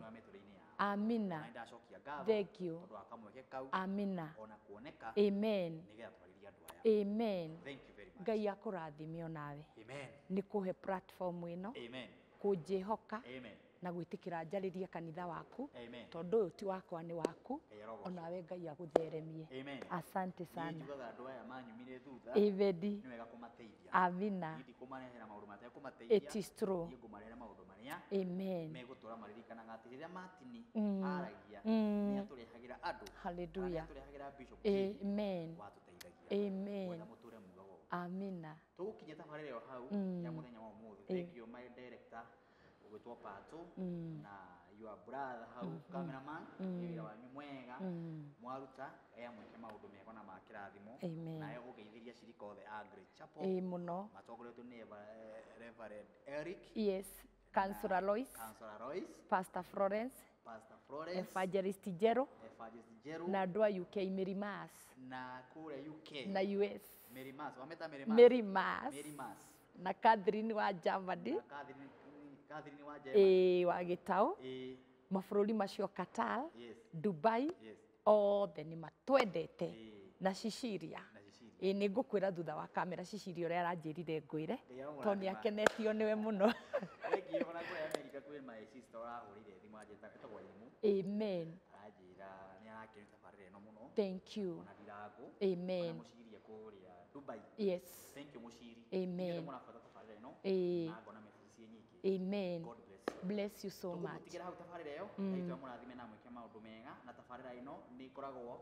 Speaker 2: Amina.
Speaker 1: Na ndacokia ngatho.
Speaker 2: Thank you.
Speaker 1: Tondũ wa kamweke kau.
Speaker 2: Amina.
Speaker 1: Ona kuoneka.
Speaker 2: Amen.
Speaker 1: Nĩgetha twarĩrie andũ aya.
Speaker 2: Amen.
Speaker 1: Thank you very much.
Speaker 2: Ngai akũrathime onawe.
Speaker 1: Amen.
Speaker 2: Nĩ kũhe platform ĩno.
Speaker 1: Amen.
Speaker 2: Kũnjĩhoka.
Speaker 1: Amen.
Speaker 2: Na gwĩtĩkĩra njarĩrie kanitha waku.
Speaker 1: Amen.
Speaker 2: Tondũ ũyũ ti wakwa nĩ waku. Onawe Ngai agũtheremie.
Speaker 1: Amen.
Speaker 2: Asante sana.
Speaker 1: Nĩnjugaga andũ aya manyumire thutha.
Speaker 2: Amen.
Speaker 1: Nĩ wega kũmateithia.
Speaker 2: Amina.
Speaker 1: Nĩthi kũmarehera maũndũ matekũmateithia.
Speaker 2: It is true.
Speaker 1: Niĩ ngũmarehera maũndũ marĩa.
Speaker 2: Amen.
Speaker 1: Megũtũra maririkanaga atĩ rĩrĩa Martin
Speaker 2: Mm.
Speaker 1: aragia
Speaker 2: Mm.
Speaker 1: nĩ atũrehagĩra andũ.
Speaker 2: Hallelujah.
Speaker 1: Nĩ atũrehagĩra Bishop
Speaker 2: Amen.
Speaker 1: watũteithagia.
Speaker 2: Amen.
Speaker 1: Wena mũtũre muoyo wothe.
Speaker 2: Amina.
Speaker 1: Tũgũkinya tabarĩra ĩyo hau
Speaker 2: Mm.
Speaker 1: ya mũthenya wa ũmũthĩ. Thank you my director ũgwĩtwo Pato
Speaker 2: Mm.
Speaker 1: na your brother hau cameraman nĩ wĩra wanyu mwega mwaruta aya mweke maũndũ mega na ma kĩrathimo
Speaker 2: Amen.
Speaker 1: nawe ũgeithĩria cirika othe a Great Chapel
Speaker 2: Ĩ mũno.
Speaker 1: matongoretio nĩ Eva- Reverend Eric,
Speaker 2: Yes. Councillor Lois,
Speaker 1: Councillor Royce,
Speaker 2: Pastor Florence,
Speaker 1: Pastor Florence,
Speaker 2: Evangelist Jero
Speaker 1: Evangelist Jeru
Speaker 2: na andũ a U K Mirimas
Speaker 1: na kũrĩa U K
Speaker 2: na U S
Speaker 1: Merimas wameta Merimas
Speaker 2: Mirimas
Speaker 1: Merimas
Speaker 2: na Catherine wa Germany,
Speaker 1: na Catherine Catherine wa Germany
Speaker 2: ĩ wa Gĩtaũ,
Speaker 1: eh
Speaker 2: mabũrũri macio Qatar,
Speaker 1: yes
Speaker 2: Dubai,
Speaker 1: yes
Speaker 2: othe nĩ matwendete
Speaker 1: eh
Speaker 2: na Sicilia.
Speaker 1: na Sicilia
Speaker 2: Ĩ nĩ ngũkwĩra thutha wa kamera Sicilia ũrĩa aranjĩrire ngwĩre
Speaker 1: Ngai amũrathima.
Speaker 2: tondũ nĩ akenetio nĩwe mũno.
Speaker 1: Wengi ona kũrĩa Amerika kwĩ my sister ũrahũrĩire thimũ anjĩta ĩtagwo Imu
Speaker 2: Amen.
Speaker 1: aranjĩra nĩ arakĩruta tabarĩra ĩno mũno
Speaker 2: Thank you.
Speaker 1: ona ndirangũ
Speaker 2: Amen.
Speaker 1: ona mũciria kũrĩa Dubai
Speaker 2: Yes.
Speaker 1: thank you mũciri
Speaker 2: Amen.
Speaker 1: mũrabuata tabarĩra ĩno
Speaker 2: Ĩ.
Speaker 1: na ngona message nyingĩ
Speaker 2: Amen.
Speaker 1: God bless you.
Speaker 2: Bless you so much.
Speaker 1: Tũgũtigĩra hau tabarĩra ĩyo aitũ mũrathime na mwĩke maũndũ mega na tabarĩra ĩno nĩ ĩkoragwo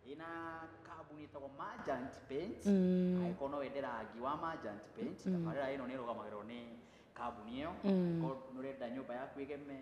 Speaker 1: ina kambuni ĩtagwo Margent Paint angĩkorwo no wende rangi wa Margent Paint tabarĩra ĩno nĩ ĩrũgamagĩrĩrwo nĩ kambuni ĩyo angĩkorwo nĩ ũrenda nyũmba yaku ĩgeme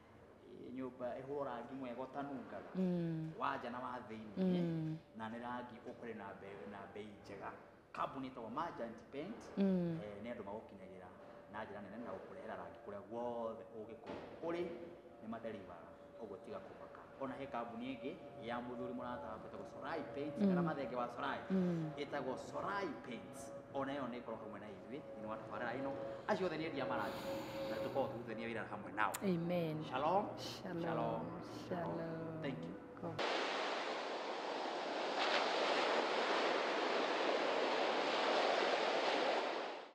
Speaker 1: nyũmba ĩhũrwo rangi mwega ũtanungaga wanja na wa thĩinĩ na nĩ rangi ũkũrĩ na bei na bei njega kambuni ĩtagwo Margent Paint nĩ andũ magũkinyagĩra na njĩra nene na gũkũrehera rangi kũrĩa guothe ũngĩkorwo ũrĩ nĩ maderivaga ũguo tiga kũmaka ona he kambuni ĩngĩ ya mũthuri mũrataga ĩtagwo Sorai Paint kana mathenge wa Sorai ĩtagwo Sorai Paint ona ĩyo nĩ ĩkoragwo hamwe na ithuĩ thĩinĩ wa tabarĩra ĩno acio othe nĩ endia marangi na tũkorwo tũrutithania wĩra hamwe nao.
Speaker 2: Amen.
Speaker 1: Shalom.
Speaker 2: Shalom. Shalom.
Speaker 1: Thank you.
Speaker 2: God.